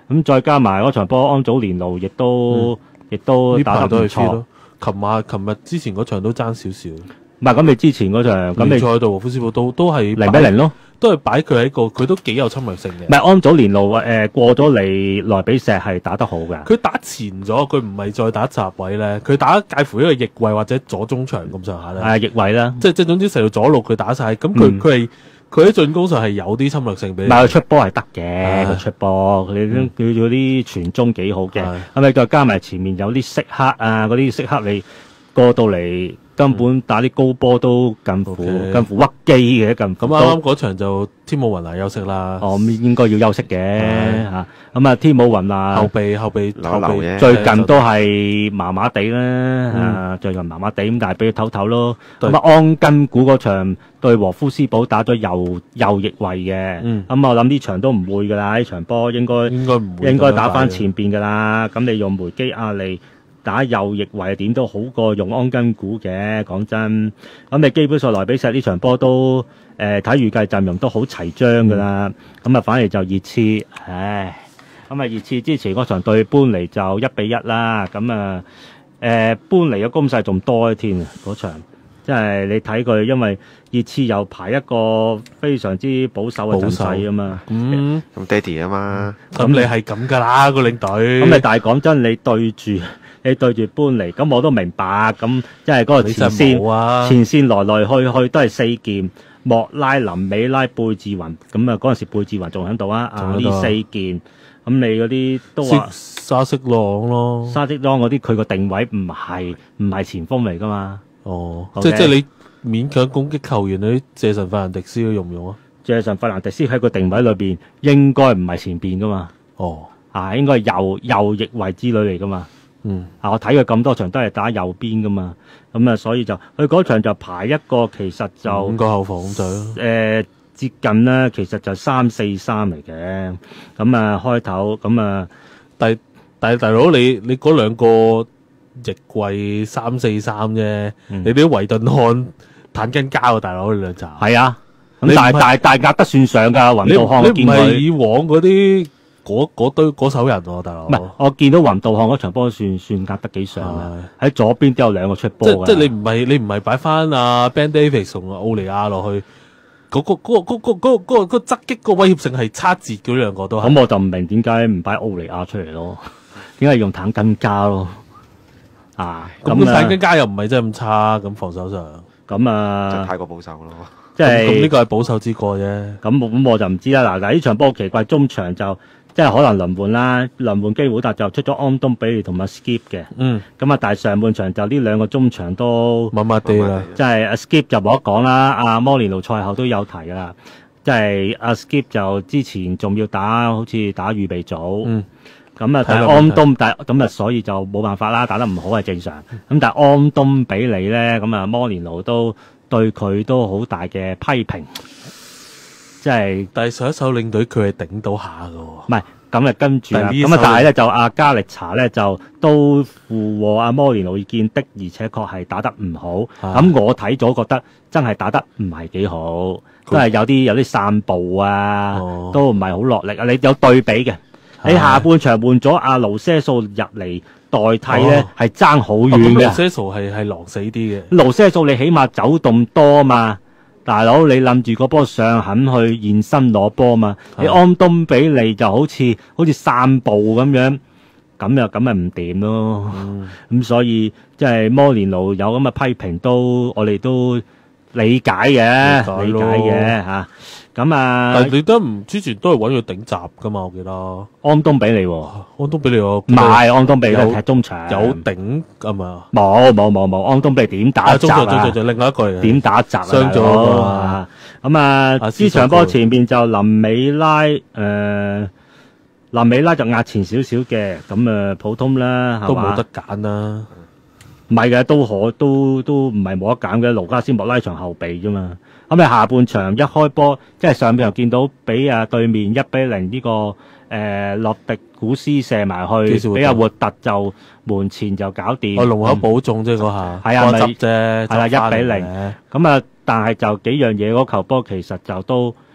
咁再加埋嗰場波，安祖連奴亦都亦、嗯、都呢打得唔錯排都係輸。咯。琴晚、琴日之前嗰場都爭少少。 唔係咁，你之前嗰場咁你聯賽對和夫斯堡都都係零比零咯。 都係擺佢喺個，佢都幾有侵略性嘅。 唔係安祖連奴誒、呃、過咗嚟萊比錫係打得好嘅。 佢打前咗，佢唔係再打閘位咧，佢打介乎一個翼位或者左中場咁上下咧。 係、啊、翼位啦， 即即總之成條左路佢打晒，咁佢佢係佢喺進攻上係有啲侵略性俾你。 唔係佢出波係得嘅，佢出波佢佢嗰啲傳中幾好嘅，咁你再加埋前面有啲色黑啊，嗰啲色黑你過到嚟。根本打啲高波都近乎、okay. 近乎屈機嘅，近乎。 咁啱啱嗰場就天母雲拿休息啦。 哦，咁應該要休息嘅嚇。咁啊，天母雲拿後備後備後備最近都係麻麻地啦，啊最近麻麻地咁，但係俾佢唞唞咯。咁啊，安根古嗰場對和夫斯堡打咗右右翼位嘅。咁、嗯、我諗呢場都唔會㗎啦，呢場波應該應該唔會應該打翻前邊㗎啦。咁你用梅基亞利打右翼位點都好過用安根古嘅，講真。咁你基本上萊比錫呢場波都誒睇預計陣容都好齊張噶啦。咁、嗯、啊反而就熱刺，唉，咁啊熱刺之前嗰場對般尼就一比一啦。咁啊誒般尼嘅攻勢仲多一添啊嗰場，即係你睇佢，因為熱刺又排一個非常之保守嘅陣勢啊嘛。 嗯， 咁爹哋啊嘛， 咁、嗯、你係咁噶啦個領隊。 咁你但係講真，你對住。你對住搬嚟，咁我都明白，咁即係嗰個前線， 啊、 前線來來去去都係四件，莫拉、林美拉、貝志雲，咁啊嗰陣時貝志雲仲喺度啊，啊呢四件，咁你嗰啲都話沙色朗咯， 沙色朗嗰啲佢個定位唔係唔係前鋒嚟噶嘛？ 哦，即即係你勉強攻擊球員，你謝神費蘭迪斯用唔用啊？ 謝神費蘭迪斯喺個定位裏邊應該唔係前邊噶嘛？ 哦， 啊應該係右右翼位之類嚟噶嘛？ 嗯， 啊！我睇佢咁多場都係打右邊噶嘛，咁啊，所以就佢嗰場就排一個，其實就五個後防咁就誒接近啦，其實就三四三嚟嘅，咁啊開頭咁啊， 但但係大佬你你嗰兩個翼位三四三啫，你啲維頓漢坦根加啊，大佬你兩集係啊，咁但係大大壓得算上噶，雲道漢我見佢， 你唔係以往嗰啲。嗰堆嗰手人喎、啊，大佬。唔係， 我見到雲道漢嗰場波算算壓得幾上嘅，喺左邊都有兩個出波。 即即你唔係你唔係擺翻阿 Ben Davies 同阿奧利亞落去，嗰、嗰個嗰、嗰個嗰、嗰個嗰、嗰個嗰、嗰個側擊個威脅性係差截嘅，兩個都係。 咁我就唔明點解唔擺奧利亞出嚟咯？點解用坦根加咯？啊， 咁坦根加又唔係真係咁差，咁防守上。 咁啊， 就太過保守咯。 即係咁呢個係保守之過啫。 咁咁我就唔知啦。嗱嗱，呢場波奇怪，中場就。即係可能輪換啦，輪換基古達就出咗安東比利同埋 Skip 嘅。嗯。咁啊，但係上半場就呢兩個中場都麻麻地啦。 即係阿 Skip 就冇得講啦，阿摩連奴賽後都有提噶啦。即係阿 Skip 就之前仲要打好似打預備組。嗯。咁啊，但係安東但咁啊，所以就冇辦法啦，打得唔好係正常。咁、嗯、但係安東比利咧，咁啊摩連奴都對佢都好大嘅批評。即係， 但係上一手領隊佢係頂到下㗎喎。唔係，咁啊跟住啦，咁啊但係咧就阿加力查咧就都附和阿摩連奴意見的，而且確係打得唔好。咁、啊、我睇咗覺得真係打得唔係幾好，都係有啲有啲散步啊，哦、都唔係好落力啊。你有對比嘅，你下半場換咗阿盧些素入嚟代替咧，係爭好遠嘅。 盧些素係係狼死啲嘅。 盧些素你起碼走動多嘛。大佬，你諗住個波上肯去現身攞波嘛？你安東比利就好似好似散步咁樣，咁又咁咪唔掂咯。咁、嗯嗯、所以即係摩連奴有咁嘅批評都，我哋都理解嘅，理解嘅嚇。咁啊， 但係你都唔之前都係揾佢頂閘噶嘛？我記得安東比利喎， 安東比利我唔係安東比利係踢中場有頂㗎嘛？ 冇冇冇冇，安東比利點打閘啊？ 中場中另外一個嚟點打閘啊？ 傷咗啊！ 咁啊，呢場波前邊就林美拉誒、呃，林美拉就壓前少少嘅，咁啊普通啦， 都冇得揀啦。 唔係嘅，都可都都唔係冇得揀嘅。盧加斯莫拉場後備啫嘛。咁你下半場一開波，即係上半場見到俾啊對面一比零呢個誒、呃、洛迪古斯射埋去，俾阿活特就門前就搞掂。 我龍口保中啫嗰下， 係啊，咪啫， 係啦一比零。咁啊，但係就幾樣嘢嗰球波其實就都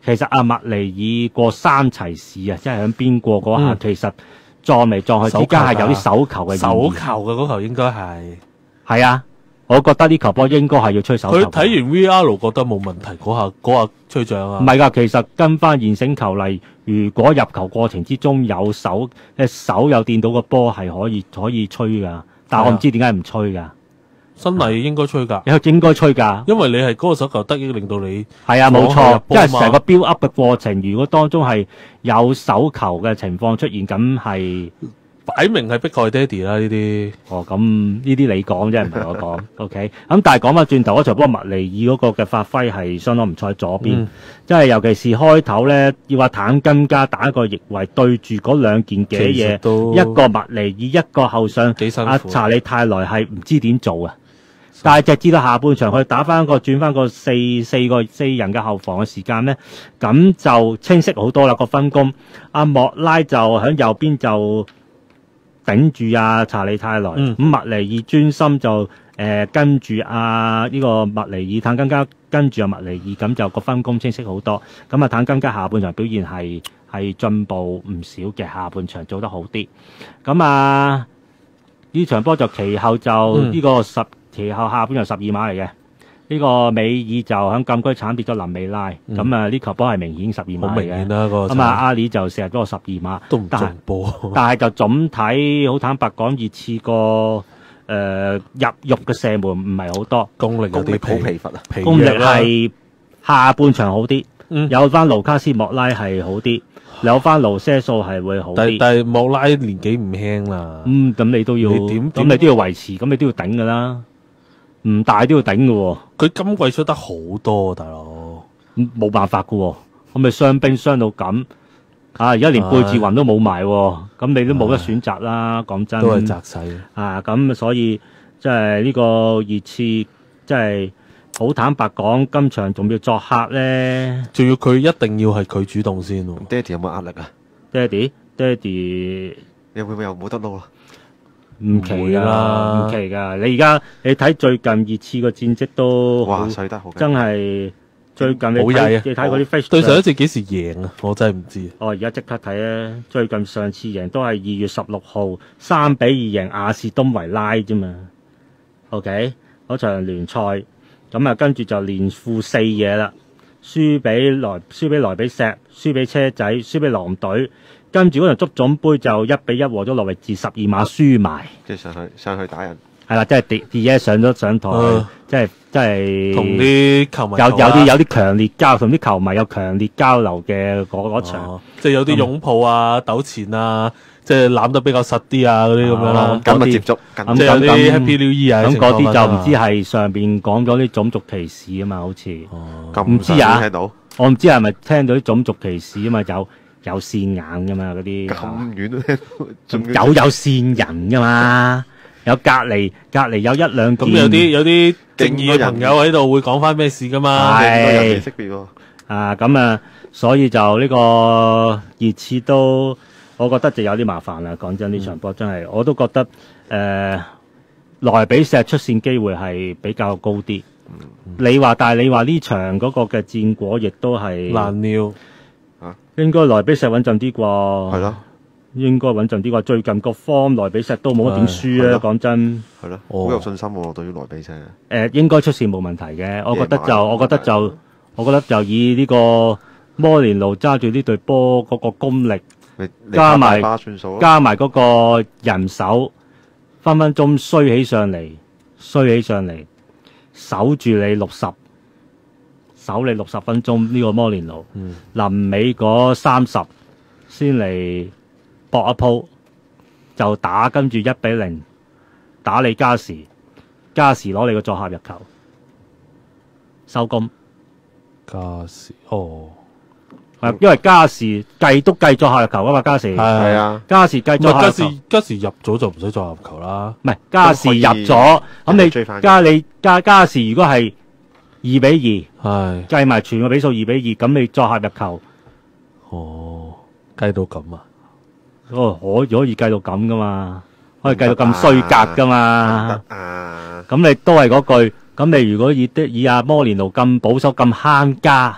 其實阿麥尼爾過三齊士啊，即係響邊過嗰下， 嗯其實撞嚟撞去之間係有啲手球嘅意義。 手球嘅嗰球應該係係啊，我覺得呢球波應該係要吹手球。 佢睇完 V R 覺得冇問題，嗰下嗰下吹獎啊！ 唔係㗎，其實跟翻現成球例，如果入球過程之中有手嘅手有掂到個波係可以可以吹㗎，但係我唔知點解唔吹㗎。 新例應該吹㗎， 有應該吹㗎。 因為你係嗰個手球得益，令到你係啊，冇放錯入，波嘛因為成個 build up 嘅過程，如果當中係有手球嘅情況出現，咁係擺明係逼蓋爹哋啦呢啲。 哦，咁呢啲你講啫，唔係我講。OK，咁但係講翻轉頭嗰場波，麥尼爾嗰個嘅發揮係相當唔錯喺左邊， 嗯即係尤其是開頭咧，要話坦金加打一個翼位對住嗰兩件嘅其實嘢， 都一個麥尼爾，一個後上， 幾辛苦阿查理泰萊係唔知點做啊！但係就知道下半場佢打翻個轉翻個四四個四人嘅後防嘅時間咧，咁就清晰好多啦個分工。阿莫拉就喺右邊就頂住阿查理泰萊，咁、 嗯麥尼爾專心就誒、呃、跟住阿呢個麥尼爾坦更加跟住阿麥尼爾，咁就個分工清晰好多。咁啊坦更加下半場表現係係進步唔少嘅，下半場做得好啲。咁啊呢場波就其後就呢、 嗯個十。其後下半場十二碼嚟嘅，呢、個美爾就喺禁區鏟跌咗林美拉，咁、 嗯啊呢球波係明顯十二碼嚟好明顯嘅。 啦，個咁啊阿里就射入咗個十二碼， 都唔但係中波。 但係就總體好坦白講，熱刺個誒入肉嘅射門唔係好多， 功力有功力啲好疲乏啊！ 疲功力弱啦係下半場好啲， 嗯有翻盧卡斯莫拉係好啲，有翻盧些數係會好啲。 但但係莫拉年紀唔輕啦， 嗯，咁你都要， 你點咁你都要維持，咁你都要頂噶啦，唔大都要頂噶喎。 佢今季出得好多，大佬。 咁冇辦法噶喎，咁咪傷兵傷到咁啊！而家連貝治雲都冇埋喎，咁你都冇得選擇啦。講真， 都係窄細。 啊！咁所以即係呢個熱刺，即係好坦白講，今場仲要作客咧。 仲要佢一定要係佢主動先喎。 爹哋有冇壓力啊？ 爹哋，爹哋你會唔會又冇得撈啊？ 唔奇唔會噶， 啦唔奇噶。你而家你睇最近熱刺個戰績都好哇，碎得好緊真係最近你好曳啊睇你睇嗰啲 face 對上一次幾時贏啊？我真係唔知。 哦，而家即刻睇啊！最近上次贏都係二月十六號三比二贏亞士東維拉啫嘛。OK，嗰場聯賽咁啊，跟住就連負四嘢啦，輸俾萊輸俾萊比錫，輸俾車仔，輸俾狼隊，跟住嗰場足總杯就一比一和咗諾域治十二碼輸埋。 即係上去上去打人， 係啦，即係 D D S 上咗上台， 啊即係即係同啲球迷有有嘈啦啲有啲強烈交，同啲球迷有強烈交流嘅嗰嗰場。 哦即係有啲擁抱啊、糾纏啊，即係攬得比較實啲啊嗰啲咁樣哦啦。 緊密接觸， 咁緊即係有啲咁 Happy New Year 嘅咁情況嗰啲就唔發生啊知係上邊講咗啲種族歧視啊嘛，好似哦咁唔知啊聽到我唔知係咪聽到啲種族歧視啊嘛，有有線眼噶嘛嗰啲， 咁遠都聽到，仲要有有線人噶嘛，有隔離隔離有一兩件咁有啲有啲正義嘅勁多人朋友喺度會講翻咩事噶嘛？ 係勁多人未識別喎。 啊咁啊，所以就呢個熱刺都，我覺得就有啲麻煩啦。講真，呢場波真係我都覺得誒萊比錫出線機會係比較高啲。你話，但係你話呢場嗰個嘅戰果亦都係難料。 應該萊比錫穩陣啲啩？ 係咯， 應該穩陣啲啩。最近個 form 萊比錫都冇乜點輸啊。 係咯講真， 係咯， 哦好有信心喎，對於萊比錫。 誒、應該出線冇問題嘅。我覺得夜晚就我覺得就我覺得就以呢個摩連奴揸住呢隊波嗰個功力。 你你加埋打大巴算數咯。 加埋嗰個人手，分分鐘衰起上嚟，衰起上嚟，守住你六十，守你六十分鐘呢、個摩連奴， 嗯臨尾嗰三十先嚟搏一鋪，就打跟住一比零打你加時，加時攞你個作客入球，收工。 加時哦， 啊因為加時計都計作客入球啊嘛，加時係係啊， 加時計唔係加作客入球時。加時入咗就唔使再入球啦。 唔係加時入咗， 咁可以咁你追返嘅加你加加時如果係二比係二，計埋全個比數二比二，咁你作客入球， 哦，計到咁啊！ 哦可可以計到咁噶嘛，可以計到咁衰格噶嘛， 得啊， 咁你都係嗰句，咁你如果以的以阿摩連奴咁保守咁慳家，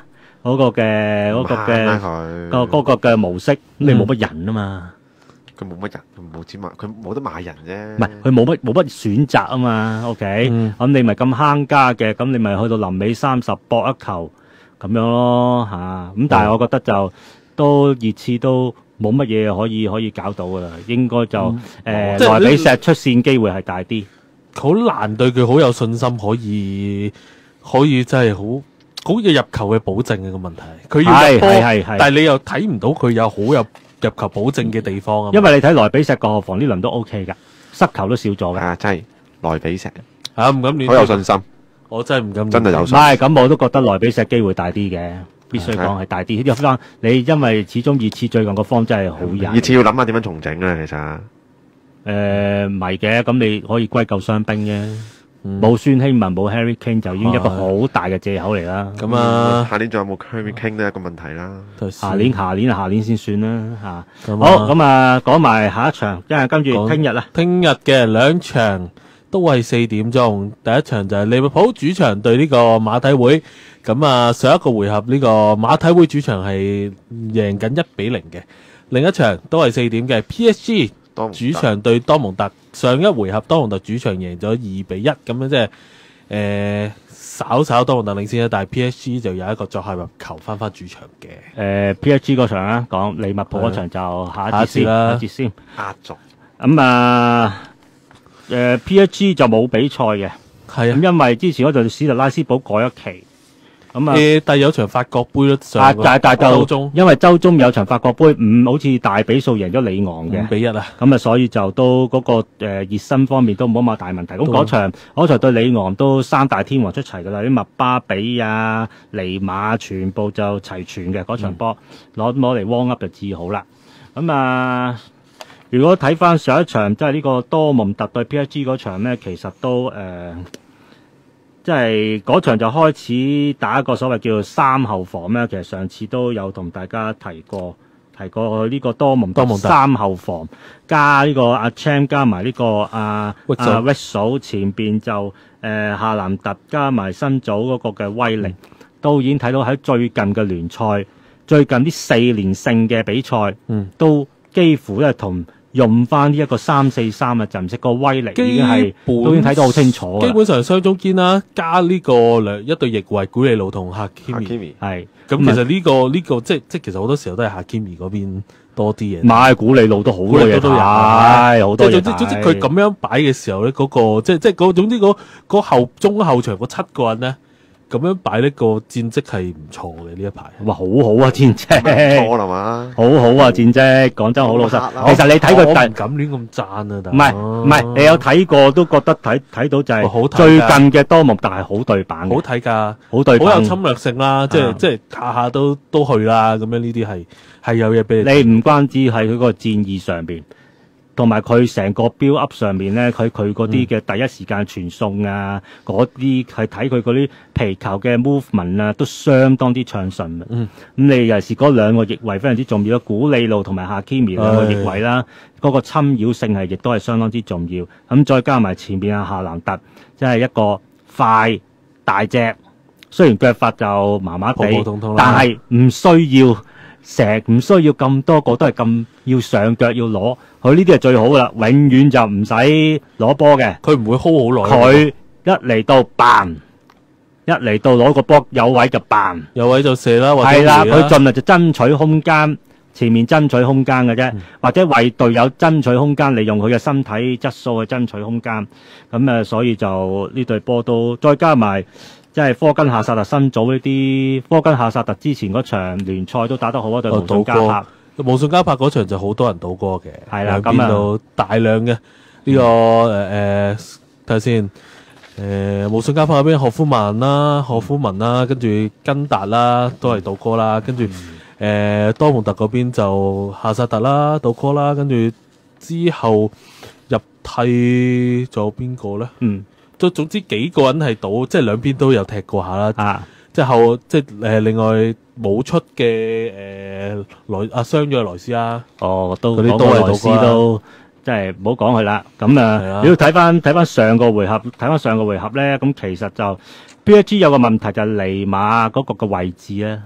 嗰個嘅嗰個慳啦嘅佢個嗰個嘅模式，你冇乜人啊嘛， 佢冇乜人，佢冇錢買，佢冇得買人啫。 唔係佢冇乜冇乜選擇啊嘛，OK， 嗯咁你咪咁慳家嘅，咁你咪去到臨尾三十搏一球咁樣咯嚇，咁但係我覺得就都熱刺都冇乜嘢可以可以搞到噶啦，應該就誒即係萊比錫出線機會係大啲。 好難對佢好有信心，可以可以真係好好有入球嘅保證嘅個問題。佢要入波， 係係係但係你又睇唔到佢有好有入球保證嘅地方啊嘛。 因為你睇萊比錫個後防呢輪都 OK 噶，失球都少咗嘅。 係啊，真係萊比錫， 啊唔敢亂， 好有信心。 我真係唔敢亂， 唔真係有信係咁，我都覺得萊比錫機會大啲嘅，必須講係大啲。因為你因為始終熱刺最近個方真係好曳。 熱刺要諗下點樣重整啊，其實誒唔係嘅，咁你可以歸咎傷兵啫。 嗯冇孫興文冇 Harry Kane 就已經一個好大嘅藉口嚟啦。 咁啊。 下年仲有冇 Harry Kane 呢一個問題啦。 下年下年下年先算啦嚇。 咁啊好咁啊，講埋下一場，因為跟住講聽日啦。 聽日嘅兩場都係四點鐘，第一場就係利物浦主場對呢個馬體會。咁啊，上一個回合呢個馬體會主場係贏緊一比零嘅。另一場都係四點嘅 P S G 多蒙特主場對多蒙特。上一回合多蒙特主場贏咗二比一，咁樣即係誒稍稍多蒙特領先啦，但係 P S G 就有一個作客入球翻翻主場嘅。 誒 P S G 嗰場啊，講利物浦嗰場就下一節先， 下一節啦下一節先。 壓軸。 咁啊，誒 P S G 就冇比賽嘅， 係啊， 咁因為之前嗰度史特拉斯堡改咗期，咁啊。 誒但係有場法國杯都啊！ 上個但但就周中因為周中有場法國杯，五好似大比數贏咗里昂嘅五，比一啊， 咁啊，所以就都嗰、個誒、呃、熱身方面都冇乜大問題。咁都嗰場嗰場對里昂都三大天王出齊㗎啦，啲麥巴比啊、尼馬全部就齊全嘅嗰場波，攞攞嚟 warm up 就治好啦。咁啊，如果睇翻上一場即係呢個多蒙特對 P S G 嗰場咧，其實都誒。呃即係嗰場就開始打一個所謂叫做三後防咧，其實上次都有同大家提過，提過呢個多蒙特多蒙特三後防加呢個阿 Cham 加埋呢個阿域阿數 w i s o 前邊就誒、呃、夏蘭特加埋新組嗰個嘅威力，都已經睇到喺最近嘅聯賽，最近啲四連勝嘅比賽， 嗯， 都幾乎都係同用翻呢一個三四三嘅陣式，個威力已經係基本都已經睇到好清楚㗎啦基本上雙中堅啦，加呢個兩一對翼位古利路同夏基米。 Hakimi 係咁其實呢、個呢、個即即其實好多時候都係夏基米嗰邊多啲嘢。 買古里路都好多嘢都有睇，好多嘢即係總之總之佢咁睇。 樣擺嘅時候咧，嗰、個即即嗰總之嗰嗰後中後場嗰七個人咧，咁樣擺呢個戰績係唔錯嘅呢一排。 哇，好好啊戰績， 錯啦嘛。 好好啊戰績，講真好老實。 好黑啊其實你睇佢我唔第敢亂咁讚啊，但唔係唔係，你有睇過都覺得睇睇到就係好睇㗎最近嘅多蒙特係好對版嘅， 好睇㗎。 好對版。 好有侵略性啦，即係啊即係下下都都去啦，咁樣呢啲係係有嘢俾你。 你唔關止係佢個戰意上邊，同埋佢成個 build up 上面咧，佢佢嗰啲嘅第一時間傳送啊，嗰啲係睇佢嗰啲皮球嘅 movement 啊，都相當之暢順嘅。 嗯， 咁你尤其是嗰兩個翼位非常之重要啦，古利路同埋夏基米兩個翼位啦，嗰、個侵擾性係亦都係相當之重要。咁再加埋前邊阿夏蘭特，即係一個快大隻，雖然腳法就麻麻地普普通通，啦但係唔需要。成唔需要咁多個都係咁要上腳要攞，佢呢啲係最好噶啦，永遠就唔使攞波嘅。 佢唔會 hold 好耐。 佢一嚟到扮，一嚟到攞個波有位就扮， 有位就射啦，或者係啦， 回佢盡量就爭取空間，前面爭取空間嘅啫， 嗯或者為隊友爭取空間，利用佢嘅身體質素去爭取空間。咁誒，所以就呢隊波都再加埋。即係科根夏薩特新組呢啲，科根夏薩特之前嗰場聯賽都打得好啊，對哦無信加柏。 無信加柏嗰場就好多人賭波嘅， 係啦兩邊咁啊都大量嘅呢、個誒誒睇下先。誒無信加柏嗰邊，霍夫曼啦、霍夫文啦，跟住根達啦，都係賭哥啦，跟住誒多蒙特嗰邊就夏薩特啦，賭哥啦，跟住之後入替仲有邊個咧？ 嗯總總之幾個人係賭，即係兩邊都有踢過下啦。 啊， 即係後即係誒另外冇出嘅誒萊啊傷咗嘅萊斯啊， 哦，都嗰啲講過萊斯都係賭過啦都即係唔好講佢啦。咁係啊啊， 你要睇翻睇翻上個回合，睇翻上個回合咧，咁其實就 P S G 有個問題就係尼馬嗰個嘅位置咧。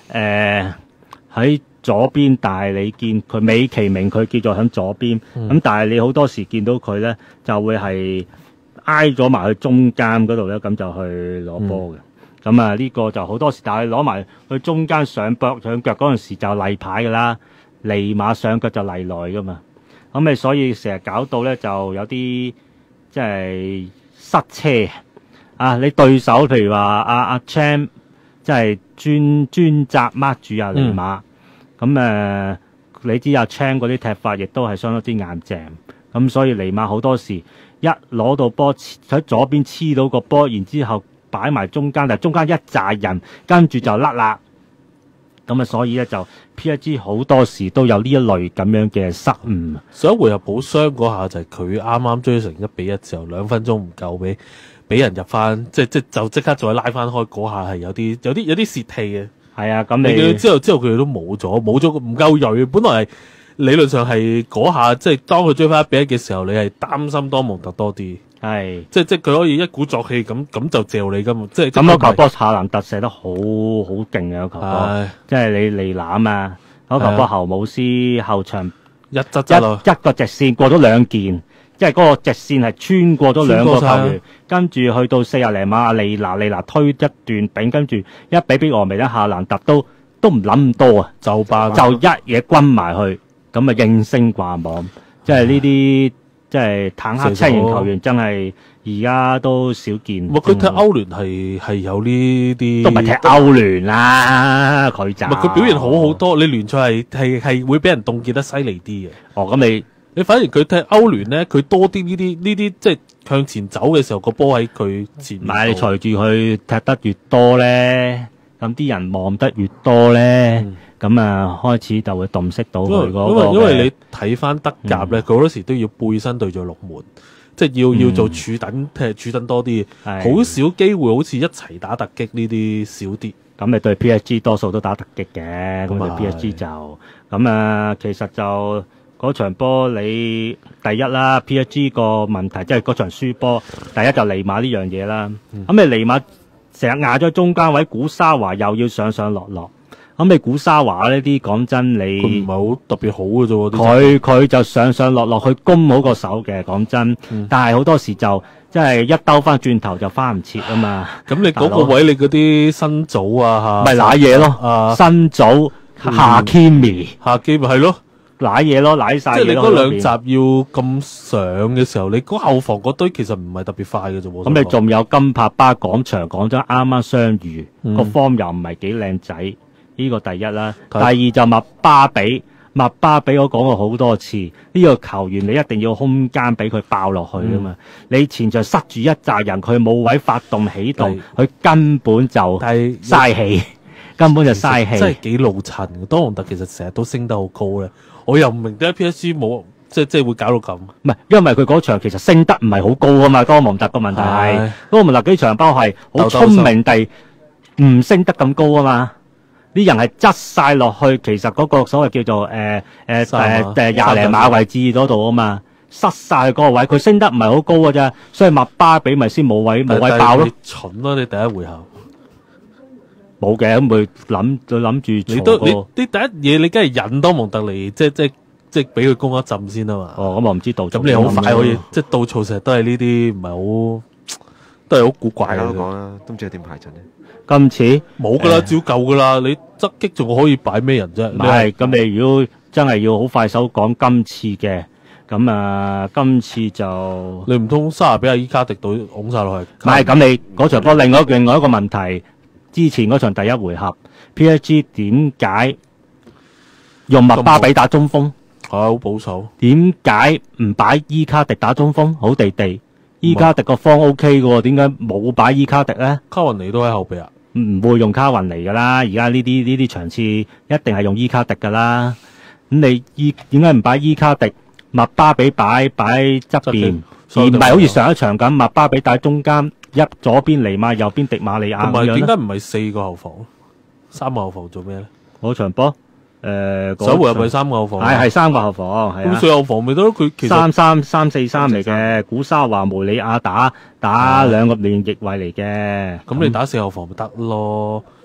誒喺左邊，但係你見佢美其名佢叫做喺左邊，咁、 嗯但係你好多時見到佢咧就會係挨咗埋去中間嗰度咧，咁就去攞波嘅。咁啊呢個就好多時，但係攞埋去中間上腳上腳嗰陣時就例牌㗎啦，尼馬上腳就例內㗎嘛。咁咪所以成日搞到咧就有啲即係塞車啊！你對手譬如話阿阿 Cham 即係專專責 mark 住阿尼馬，咁誒、呃、你知阿 Cham 嗰啲踢法亦都係相當之硬淨，咁所以尼馬好多時一攞到波喺左邊黐到個波，然之後擺埋中間，但係中間一紮人跟住就甩啦。咁啊，所以咧就 P S G 好多時都有呢一類咁樣嘅失誤。 上一回合補傷嗰下就係佢啱啱追成一比一之後，兩分鐘唔夠俾俾人入翻，即即就即刻再拉翻開嗰下係有啲有啲有啲泄氣嘅。 係啊，咁你見你到之後之後佢哋都冇咗，冇咗唔夠鋭。本來係理論上係嗰下，即係當佢追翻一比一嘅時候，你係擔心多蒙特多啲。 係即即佢可以一鼓作氣咁咁就嚼你噶嘛，即係咁嗰球波夏蘭特射得好好勁嘅嗰球波， 係即係你利攬啊！嗰球波侯姆斯後場一側一側咯， 一個直線過咗兩件，即係嗰個直線係穿過咗兩個穿過晒球員，跟住去到四廿零碼，阿利拿利拿推一段餅，跟住一比比俄眉咧，夏蘭特都都唔諗咁多啊， 就班就一嘢轟埋去，咁啊應聲掛網，即係呢啲即係坦克車型球員真係而家都少見。 唔係佢踢歐聯係係有呢啲， 都唔係踢歐聯啦，佢就唔係佢表現好好多。你聯賽係係係會俾人凍結得犀利啲嘅。 哦，咁你你反而佢踢歐聯咧，佢多啲呢啲呢啲即係向前走嘅時候，個波喺佢前面度。 唔係你隨住佢踢得越多咧，咁啲人望得越多咧，咁啊、開始就會洞悉到因為佢嗰因為因個嘅為你睇翻德甲咧，佢好多時都要背身對住龍門，即係要要做柱躉踢柱躉多啲， 係好少機會好似一齊打突擊呢啲少啲。 咁你對 P S G 多數都打突擊嘅，咁咁啊對 P S G 就咁啊，其實就嗰場波你第一啦，P S G 個問題即係嗰場輸波，第一就尼馬呢樣嘢啦。咁你尼馬成日壓咗中間位，古沙華又要上上落落。咁你古沙華呢啲講真， 佢唔你係好特別好嘅啫喎，啲佢佢就上上落落去攻好個手嘅，講真。 嗯但係好多時就即係一兜翻轉頭就翻唔切啊嘛。 咁你嗰大佬個位你嗰啲新組啊咪嚇， 賴嘢咯， 啊新組夏 Kimi 下機咪係咯， 賴嘢咯，賴晒即係你嘢咯嗰兩集嗰邊要咁上嘅時候，你嗰後防嗰堆其實唔係特別快嘅啫喎。 咁你仲有金柏巴廣場講咗啱啱相遇， 嗯個 form 又唔係幾靚仔，呢個第一啦。第係二就麥巴比，麥巴比我講過好多次，呢個球員你一定要空間俾佢爆落去啊嘛。你前場塞住一紮人，佢冇位發動起動，佢根本就但係嘥氣，根本就嘥氣。 真係幾老襯嘅。多蒙特其實成日都升得好高咧，我又唔明點解 P S G 冇即係即係會搞到咁。 唔係，因為佢嗰場其實升得唔係好高啊嘛。多蒙特個問題係係， 多蒙特幾場波係好聰明地唔升得咁高啊嘛。啲人係側晒落去，其實嗰個所謂叫做誒誒三碼誒誒廿零碼位置嗰度啊嘛，塞晒嗰個位，佢升得唔係好高㗎咋，所以麥巴比咪先冇位冇位爆咯但係你，蠢咯！你第一回合， 冇嘅，咁佢諗佢諗住你都你嘈個你第一嘢你梗係引多蒙特嚟，即係即係即係俾佢攻一陣先啊嘛。 哦，咁我唔知道， 咁你好快可以，即係稻草成日都係呢啲唔係好，都係好古怪大家都嘅。 講啦，都唔知佢點排陣咧。 今次冇噶啦，照舊噶啦。你側擊仲可以擺咩人啫？ 唔係咁，你如果真係要好快手講今次嘅，咁啊今次就你唔通沙亞比亞伊卡迪到拱晒落去？ 唔係咁，你嗰場波另外另外一個問題，之前嗰場第一回合 P S G 點解用麥巴比打中鋒？ 係好保守。 點解唔擺伊卡迪打中鋒？好地地，伊卡迪個方 O K 嘅喎，點解冇擺伊卡迪咧？ 卡雲尼都喺後備啊。 唔會用卡雲尼噶啦，而家呢啲呢啲場次一定係用伊卡迪噶啦。咁你伊點解唔擺伊卡迪？麥巴比擺擺側邊，而唔係好似上一場咁，麥巴比打中間，一左邊尼馬，右邊迪馬利亞同埋點咁樣咧。 解唔係四個後防？三個後防做咩咧？ 嗰場波，誒，嗰首回合咪場三個後防？ 係係三個後防，係啊。 咁四後防咪得咯？佢其實三三三四三嚟嘅，古沙華梅里亞打打兩個連翼位嚟嘅。 咁你打四後防咪得咯？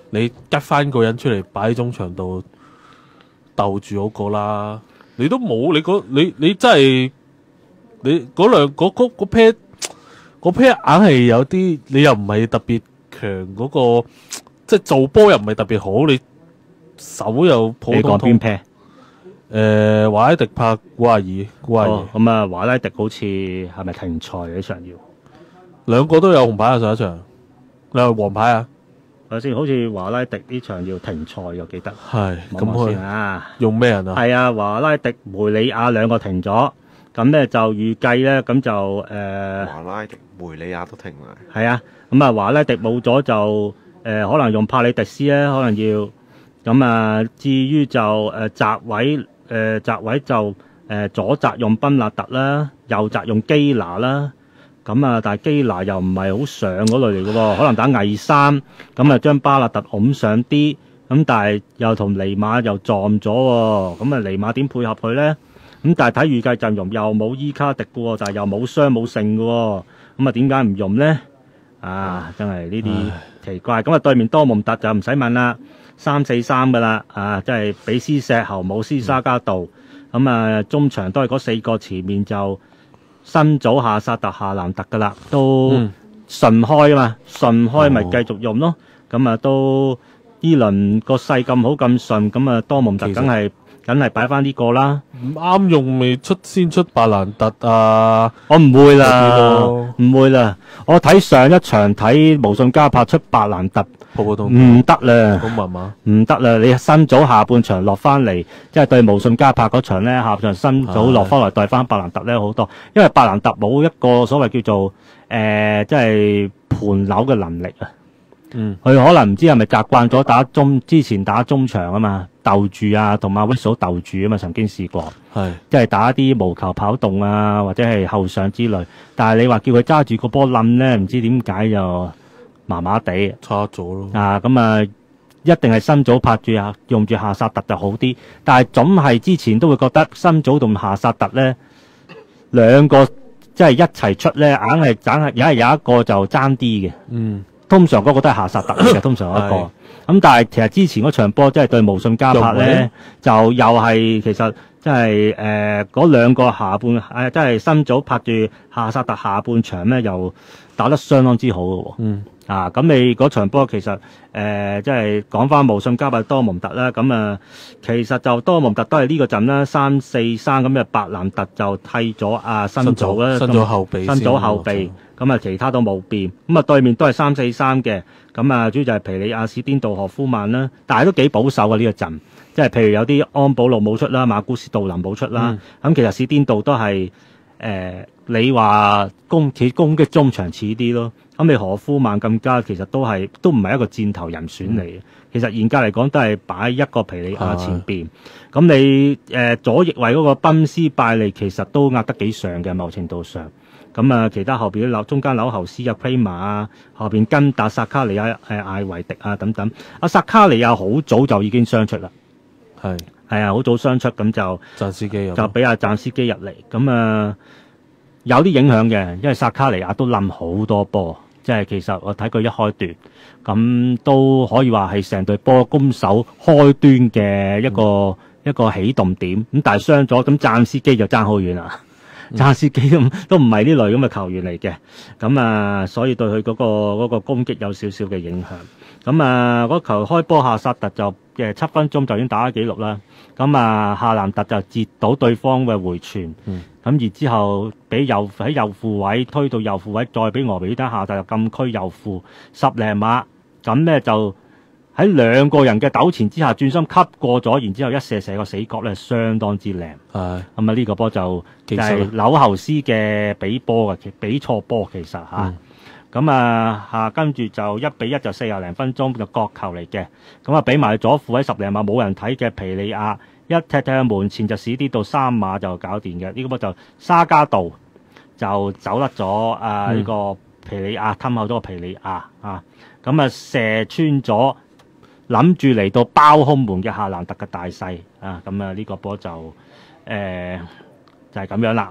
你吉翻個人出嚟擺喺中場度鬥住嗰個啦。你都冇你嗰你你真係你嗰兩嗰嗰嗰 pair 嗰 pair 硬係有啲，你又唔係特別強嗰個，即係做波又唔係特別好，你手又普你講邊通通。 pair？ 誒華拉迪拍古亞爾，古亞爾哦，咁啊，華拉迪好似係咪停賽嘅呢場要？ 兩個都有紅牌啊！上一場你係黃牌啊？ 睇下先，好似華拉迪呢場要停賽，我記得。 係咁望望先佢啊！ 用咩人啊？ 係啊，華拉迪、梅里亞兩個停咗，咁咧就預計咧，咁就誒華拉迪、梅里亞都停埋。 係啊，咁啊華拉迪冇咗就誒、呃、可能用帕里迪斯咧，可能要咁啊。至於就誒閘位誒閘位就誒、呃、左閘用賓納特啦，右閘用基拿啦。咁啊，但係基拿又唔係好上嗰類嚟嘅喎，可能打偽三，咁啊將巴納特拱上啲，咁但係又同尼馬又撞咗喎，咁啊尼馬點配合佢咧？咁但係睇預計陣容又冇伊卡迪嘅喎，但係又冇傷冇剩嘅喎，咁啊點解唔用咧？啊，真係呢啲奇怪。咁啊對面多蒙特就唔使問啦，三四三嘅啦，啊即係比斯石侯姆斯沙加道，咁啊中場都係嗰四個，前面就。新組夏薩特夏蘭特噶啦，都嗯順開啊嘛，順開咪哦繼續用咯。咁啊都呢輪個勢咁好咁順，咁啊多蒙特其實梗係梗係擺翻呢個啦。 唔啱用咪出先出白蘭特啊！ 我唔會嗰啲啦咯， 唔會啦。我睇上一場睇無信加柏出白蘭特， 普普通唔得啦。 咁慢慢唔得啦！你新組下半場落翻嚟，即係對無信加柏嗰場咧，下半場新組落翻嚟對翻白蘭特咧好多，因為白蘭特冇一個所謂叫做誒、呃，即係盤扭嘅能力啊。 嗯佢可能唔知係咪習慣咗打中之前打中場啊嘛，鬥住啊，同阿 Whistle 鬥住啊嘛，曾經試過， 係即係打一啲無球跑動啊，或者係後上之類。但係你話叫佢揸住個波冧咧，唔知點解就麻麻地。 差咗咯。 啊，咁啊，一定係新組拍住啊，用住夏薩特就好啲。但係總係之前都會覺得新組同夏薩特咧兩個即係一齊出咧，硬係硬係，硬係有一個就爭啲嘅。 嗯， 通常嗰個都係夏薩特嚟嘅，通常一個。咁但係其實之前嗰場波即係對無信加柏咧，就又係其實即係誒嗰兩個下半誒，即係新組拍住夏薩特下半場咧，又打得相當之好嘅喎。 嗯。 啊，咁你嗰場波其實誒、呃，即係講翻無信加柏多蒙特啦，咁啊，其實就多蒙特都係呢個陣啦，三四三咁嘅白蘭特就替咗啊新組啦， 新組後備先， 新組後備，咁啊其他都冇變，咁啊對面都係三四三嘅，咁啊主要就係皮里亞史甸道何夫曼啦，但係都幾保守嘅呢、這個陣，即係譬如有啲安保路冇出啦，馬古斯杜林冇出啦，咁、嗯、其實史甸道都係誒、呃，你話攻似攻擊中場似啲咯。咁你何夫曼更加其實都係都唔係一個箭頭人選嚟嘅，嗯、其實嚴格嚟講都係擺一個皮里亞前邊。咁的你誒、呃、左翼位嗰個賓斯拜利其實都壓得幾上嘅某程度上。咁啊，其他後邊啲樓中間樓侯斯啊、Prima 啊，後邊根達薩卡利亞、誒、呃、艾維迪啊等等。阿薩卡利亞好早就已經傷出啦， 係係啊，好早傷出咁就贊斯基就俾阿贊斯基入嚟，咁啊有啲影響嘅，因為薩卡利亞都冧好多波。即係其實我睇佢一開段，咁都可以話係成隊波攻守開端嘅一個、嗯、一個起動點。咁但係傷咗，咁贊斯基就爭好遠啦。贊、嗯、斯基都都唔係呢類咁嘅球員嚟嘅。咁啊，所以對佢嗰、嗰個嗰個攻擊有少少嘅影響。咁啊，嗰球開波夏薩特就嘅七分鐘就已經打咗紀錄啦。咁啊，夏蘭特就截到對方嘅回傳。嗯咁然之後，俾右喺右副位推到右副位，再俾俄比德下就禁區右副十零碼，咁咧就喺兩個人嘅糾纏之下轉身吸過咗，然之後一射射個死角咧，相當之靚。係咁啊！呢個波就就係紐侯斯嘅比波嘅，比錯波其實嚇。咁、嗯、啊嚇，跟住就一比一就四廿零分鐘就角球嚟嘅。咁啊，俾埋左副位十零碼冇人睇嘅皮里亞。一踢踢喺門前就史啲到三碼就搞掂嘅，呢、這個波就沙加道就走甩咗啊！呢、嗯、個皮里亞吞後咗個皮里亞啊，咁啊射穿咗，諗住嚟到包空門嘅夏蘭特嘅大細啊，咁啊呢個波就誒、呃、就係、是、咁樣啦。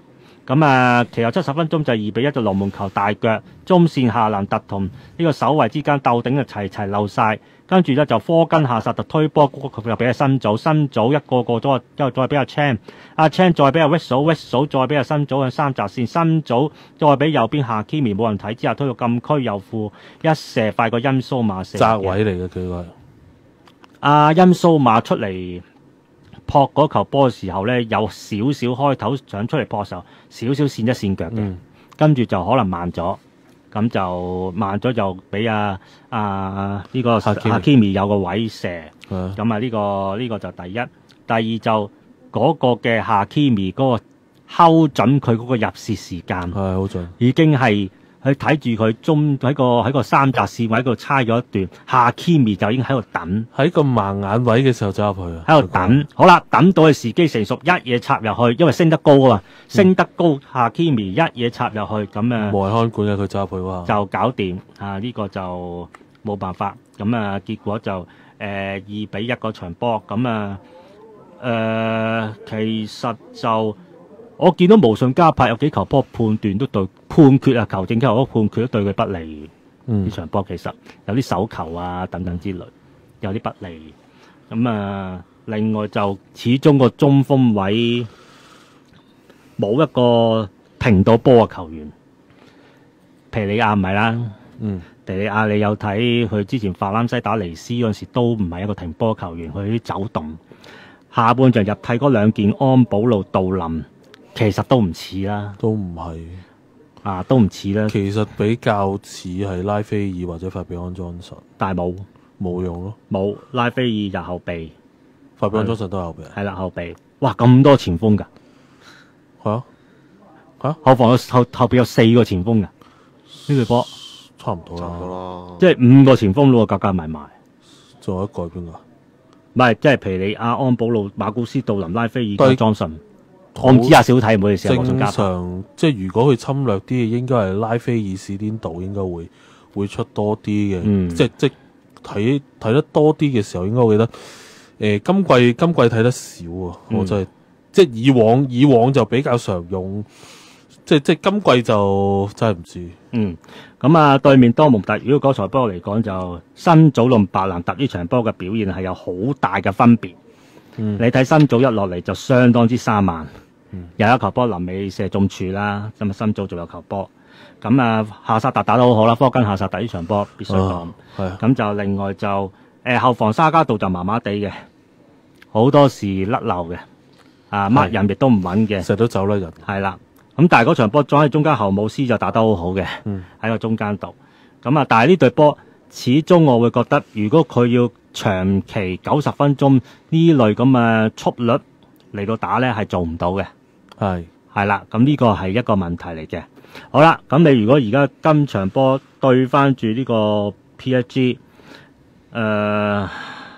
咁啊，其後七十分鐘就二比一就龍門球大腳，中線夏蘭特同呢個守衞之間鬥頂就齊齊漏晒。跟住咧就科根夏薩特推波，佢又俾阿新組，新組一個個咗，之後再俾阿 Chan， 阿 Chan 再俾阿 Wessel，Wessel 再俾阿新組向三閘線，新組再俾右邊夏 Kimi 冇人睇之下推到禁區右負一射快過殷蘇馬射窄位嚟嘅佢個。 阿殷蘇馬出嚟撲嗰球波嘅時候咧，有少少開頭想出嚟撲嘅時候，少少跣一跣腳嘅， 嗯跟住就可能慢咗。咁就慢咗就俾阿阿呢個哈 Hakimi Kimi 有個位射， 係咁啊呢個呢、個就第一，第二就嗰個嘅哈 Kimi 嗰個睺準佢嗰個入射時間， 係好準。 已經係佢睇住佢中喺個喺個三格線位嗰度差咗一段，哈 Kimi 就已經喺度等。 喺個盲眼位嘅時候走入去啊， 喺度等，好啦，等到佢時機成熟，一嘢插入去，因為升得高啊嘛，升得高，夏 Kimi 一嘢插入去，咁啊無人看管嘅佢走入去哇， 就搞掂啊！呢、個就冇辦法，咁啊結果就誒二比一嗰場波，咁啊誒其實就我見到無信加柏有幾球波判斷都對判決啊，球證球嗰個判決都對佢不利。呢嗯場波其實有啲手球啊等等之類，有啲不利。咁啊，另外就始終個中鋒位冇一個停到波嘅球員，皮里亞唔係啦， 嗯皮里亞你有睇佢之前法蘭西打尼斯嗰陣時都唔係一個停波球員，佢啲走動。下半場入替嗰兩件安保路杜林，其實都唔似啦， 都唔係， 啊都唔似啦， 其實比較似係拉菲爾或者法比安莊臣， 但係冇冇用咯。 冇拉菲爾入後備。 法比安莊臣都有嘅， 係啦，後備，哇咁多前鋒㗎， 係啊，嚇後防有後後邊有四個前鋒㗎，呢隊波， 差唔多差唔多啦。 咯。 即係五個前鋒咯，夾夾埋埋， 仲有一個係邊個？ 唔係即係皮里亞、安保路、馬古斯、杜林、拉菲爾、 對莊臣，我唔知啊，少睇，唔好意思啊，我仲正加常，即係如果佢侵略啲嘅，應該係拉菲爾史甸道應該會會出多啲嘅。 嗯即即睇睇得多啲嘅時候，應該我記得誒、呃、今季今季睇得少啊！ 嗯我真係即係以往以往就比較常用，即即今季就真係唔知。 嗯，咁啊，對面多蒙特，如果嗰場波嚟講，就新祖同白蘭特呢場波嘅表現係有好大嘅分別。 嗯你睇新組一落嚟就相當之三萬， 嗯有一球波臨尾射中柱啦，咁啊新組仲有球波。咁啊夏薩特打得好好啦，科根夏薩特呢場波必須講。 啊係咁就另外就誒、呃、後防沙加道就麻麻地嘅，好多時甩漏嘅，啊乜人亦都唔穩嘅， 成日都走甩人。 係啦。咁但係嗰場波裝喺中間後姆斯就打得好好嘅，喺、 嗯個中間度。咁啊，但係呢隊波始終我會覺得，如果佢要長期九十分鐘呢類咁嘅速率嚟到打咧，係做唔到嘅。 係係啦，咁呢個係一個問題嚟嘅。好啦，咁你如果而家今場波對翻住呢個 P S G，誒、呃、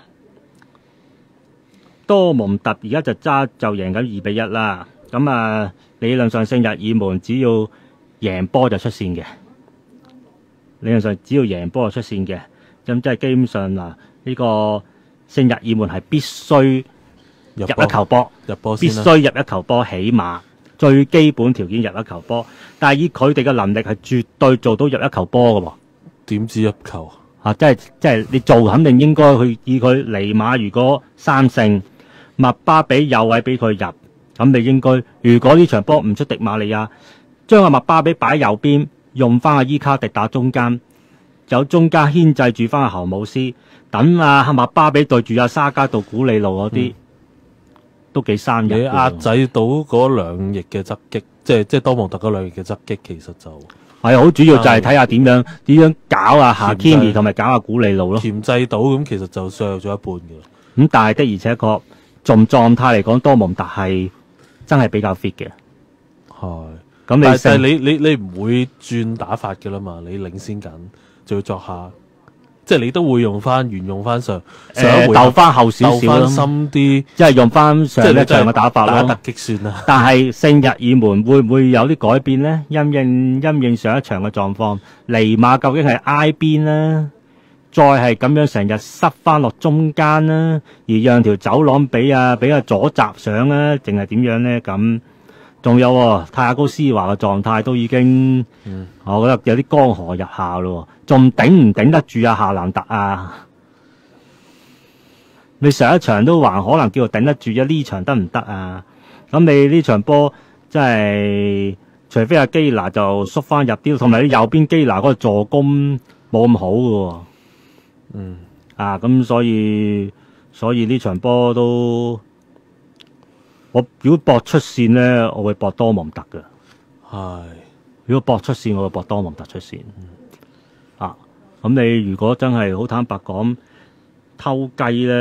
多蒙特而家就揸就贏緊二比一啦。咁啊，理論上聖日耳門只要贏波就出線嘅，理論上只要贏波就出線嘅。咁即係基本上嗱，呢、個聖日耳門係必須入入一球波。 入波必先啦。 須入一球波，起碼最基本條件入一球波。但係以佢哋嘅能力係絕對做到入一球波嘅喎。 點知一球？ 啊，即係即係你做肯定應該去以佢尼馬，如果三勝，麥巴比有位俾佢入，咁你應該如果呢場波唔出迪馬利亞，將阿麥巴比擺右邊，用翻阿伊卡迪打中間，有中間牽制住翻阿侯姆斯，等阿麥巴比對住阿沙加道古里路嗰啲。 嗯都幾生你日壓制到嗰兩翼嘅側擊，即係即係多蒙特嗰兩翼嘅側擊，其實就係好主要就係睇下點樣點樣搞啊夏鉗制 Kimi 同埋搞下古利路咯。 鉗制到咁，其實就削弱咗一半嘅啦。 咁但係的而且確，從狀態嚟講，多蒙特係真係比較 fit 嘅。 係， 咁但係但係你勝你你你唔會轉打法嘅啦嘛，你領先緊，就要作下，即係你都會用翻沿用翻上上一誒回鬥翻後少鬥翻少咯， 深啲， 即係用翻上一即係你真係場嘅打法咯。 打突擊算啦。 但係聖日耳門會唔會有啲改變呢？因應因應上一場嘅狀況，尼馬究竟係挨邊呢？再係咁樣成日塞翻落中間啦，而讓條走廊俾啊俾啊左閘上啦，定係點樣呢？咁仲有喎，泰亞高斯華嘅狀態都已經， 嗯我覺得有啲江河日下咯，仲頂唔頂得住啊夏蘭特啊？你上一場都還可能叫做頂得住啊，呢場得唔得啊？咁你呢場波真係，除非阿基拿就縮翻入啲，同埋你右邊基拿嗰個助攻冇咁好嘅喎。 嗯， 啊，咁所以所以呢場波都，我如果搏出線咧，我會搏多蒙特嘅。 係如果搏出線，我會搏多蒙特出線。啊，咁你如果真係好坦白講，偷雞咧，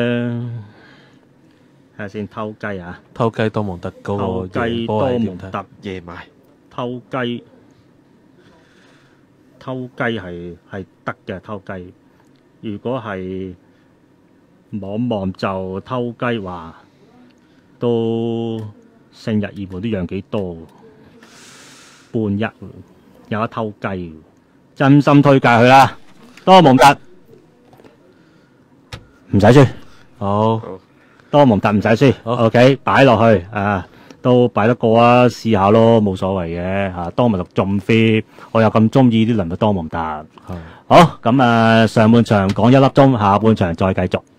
睇下先偷雞啊！ 偷雞多蒙特嗰偷個贏雞波係點睇？ 多蒙特夜買偷雞，偷雞係係得嘅偷雞。如果係望望就偷雞話，都聖日耳門都讓幾多？半一有得偷雞，真心推介佢啦。多蒙特唔使輸， 好， 多蒙特唔使輸。 好 OK，擺落去啊，都擺得過啊，試下咯，冇所謂嘅嚇。多蒙特中飛，我又咁中意啲輪嘅多蒙特。 係。 好，咁啊，上半場講一粒鐘，下半場再繼續。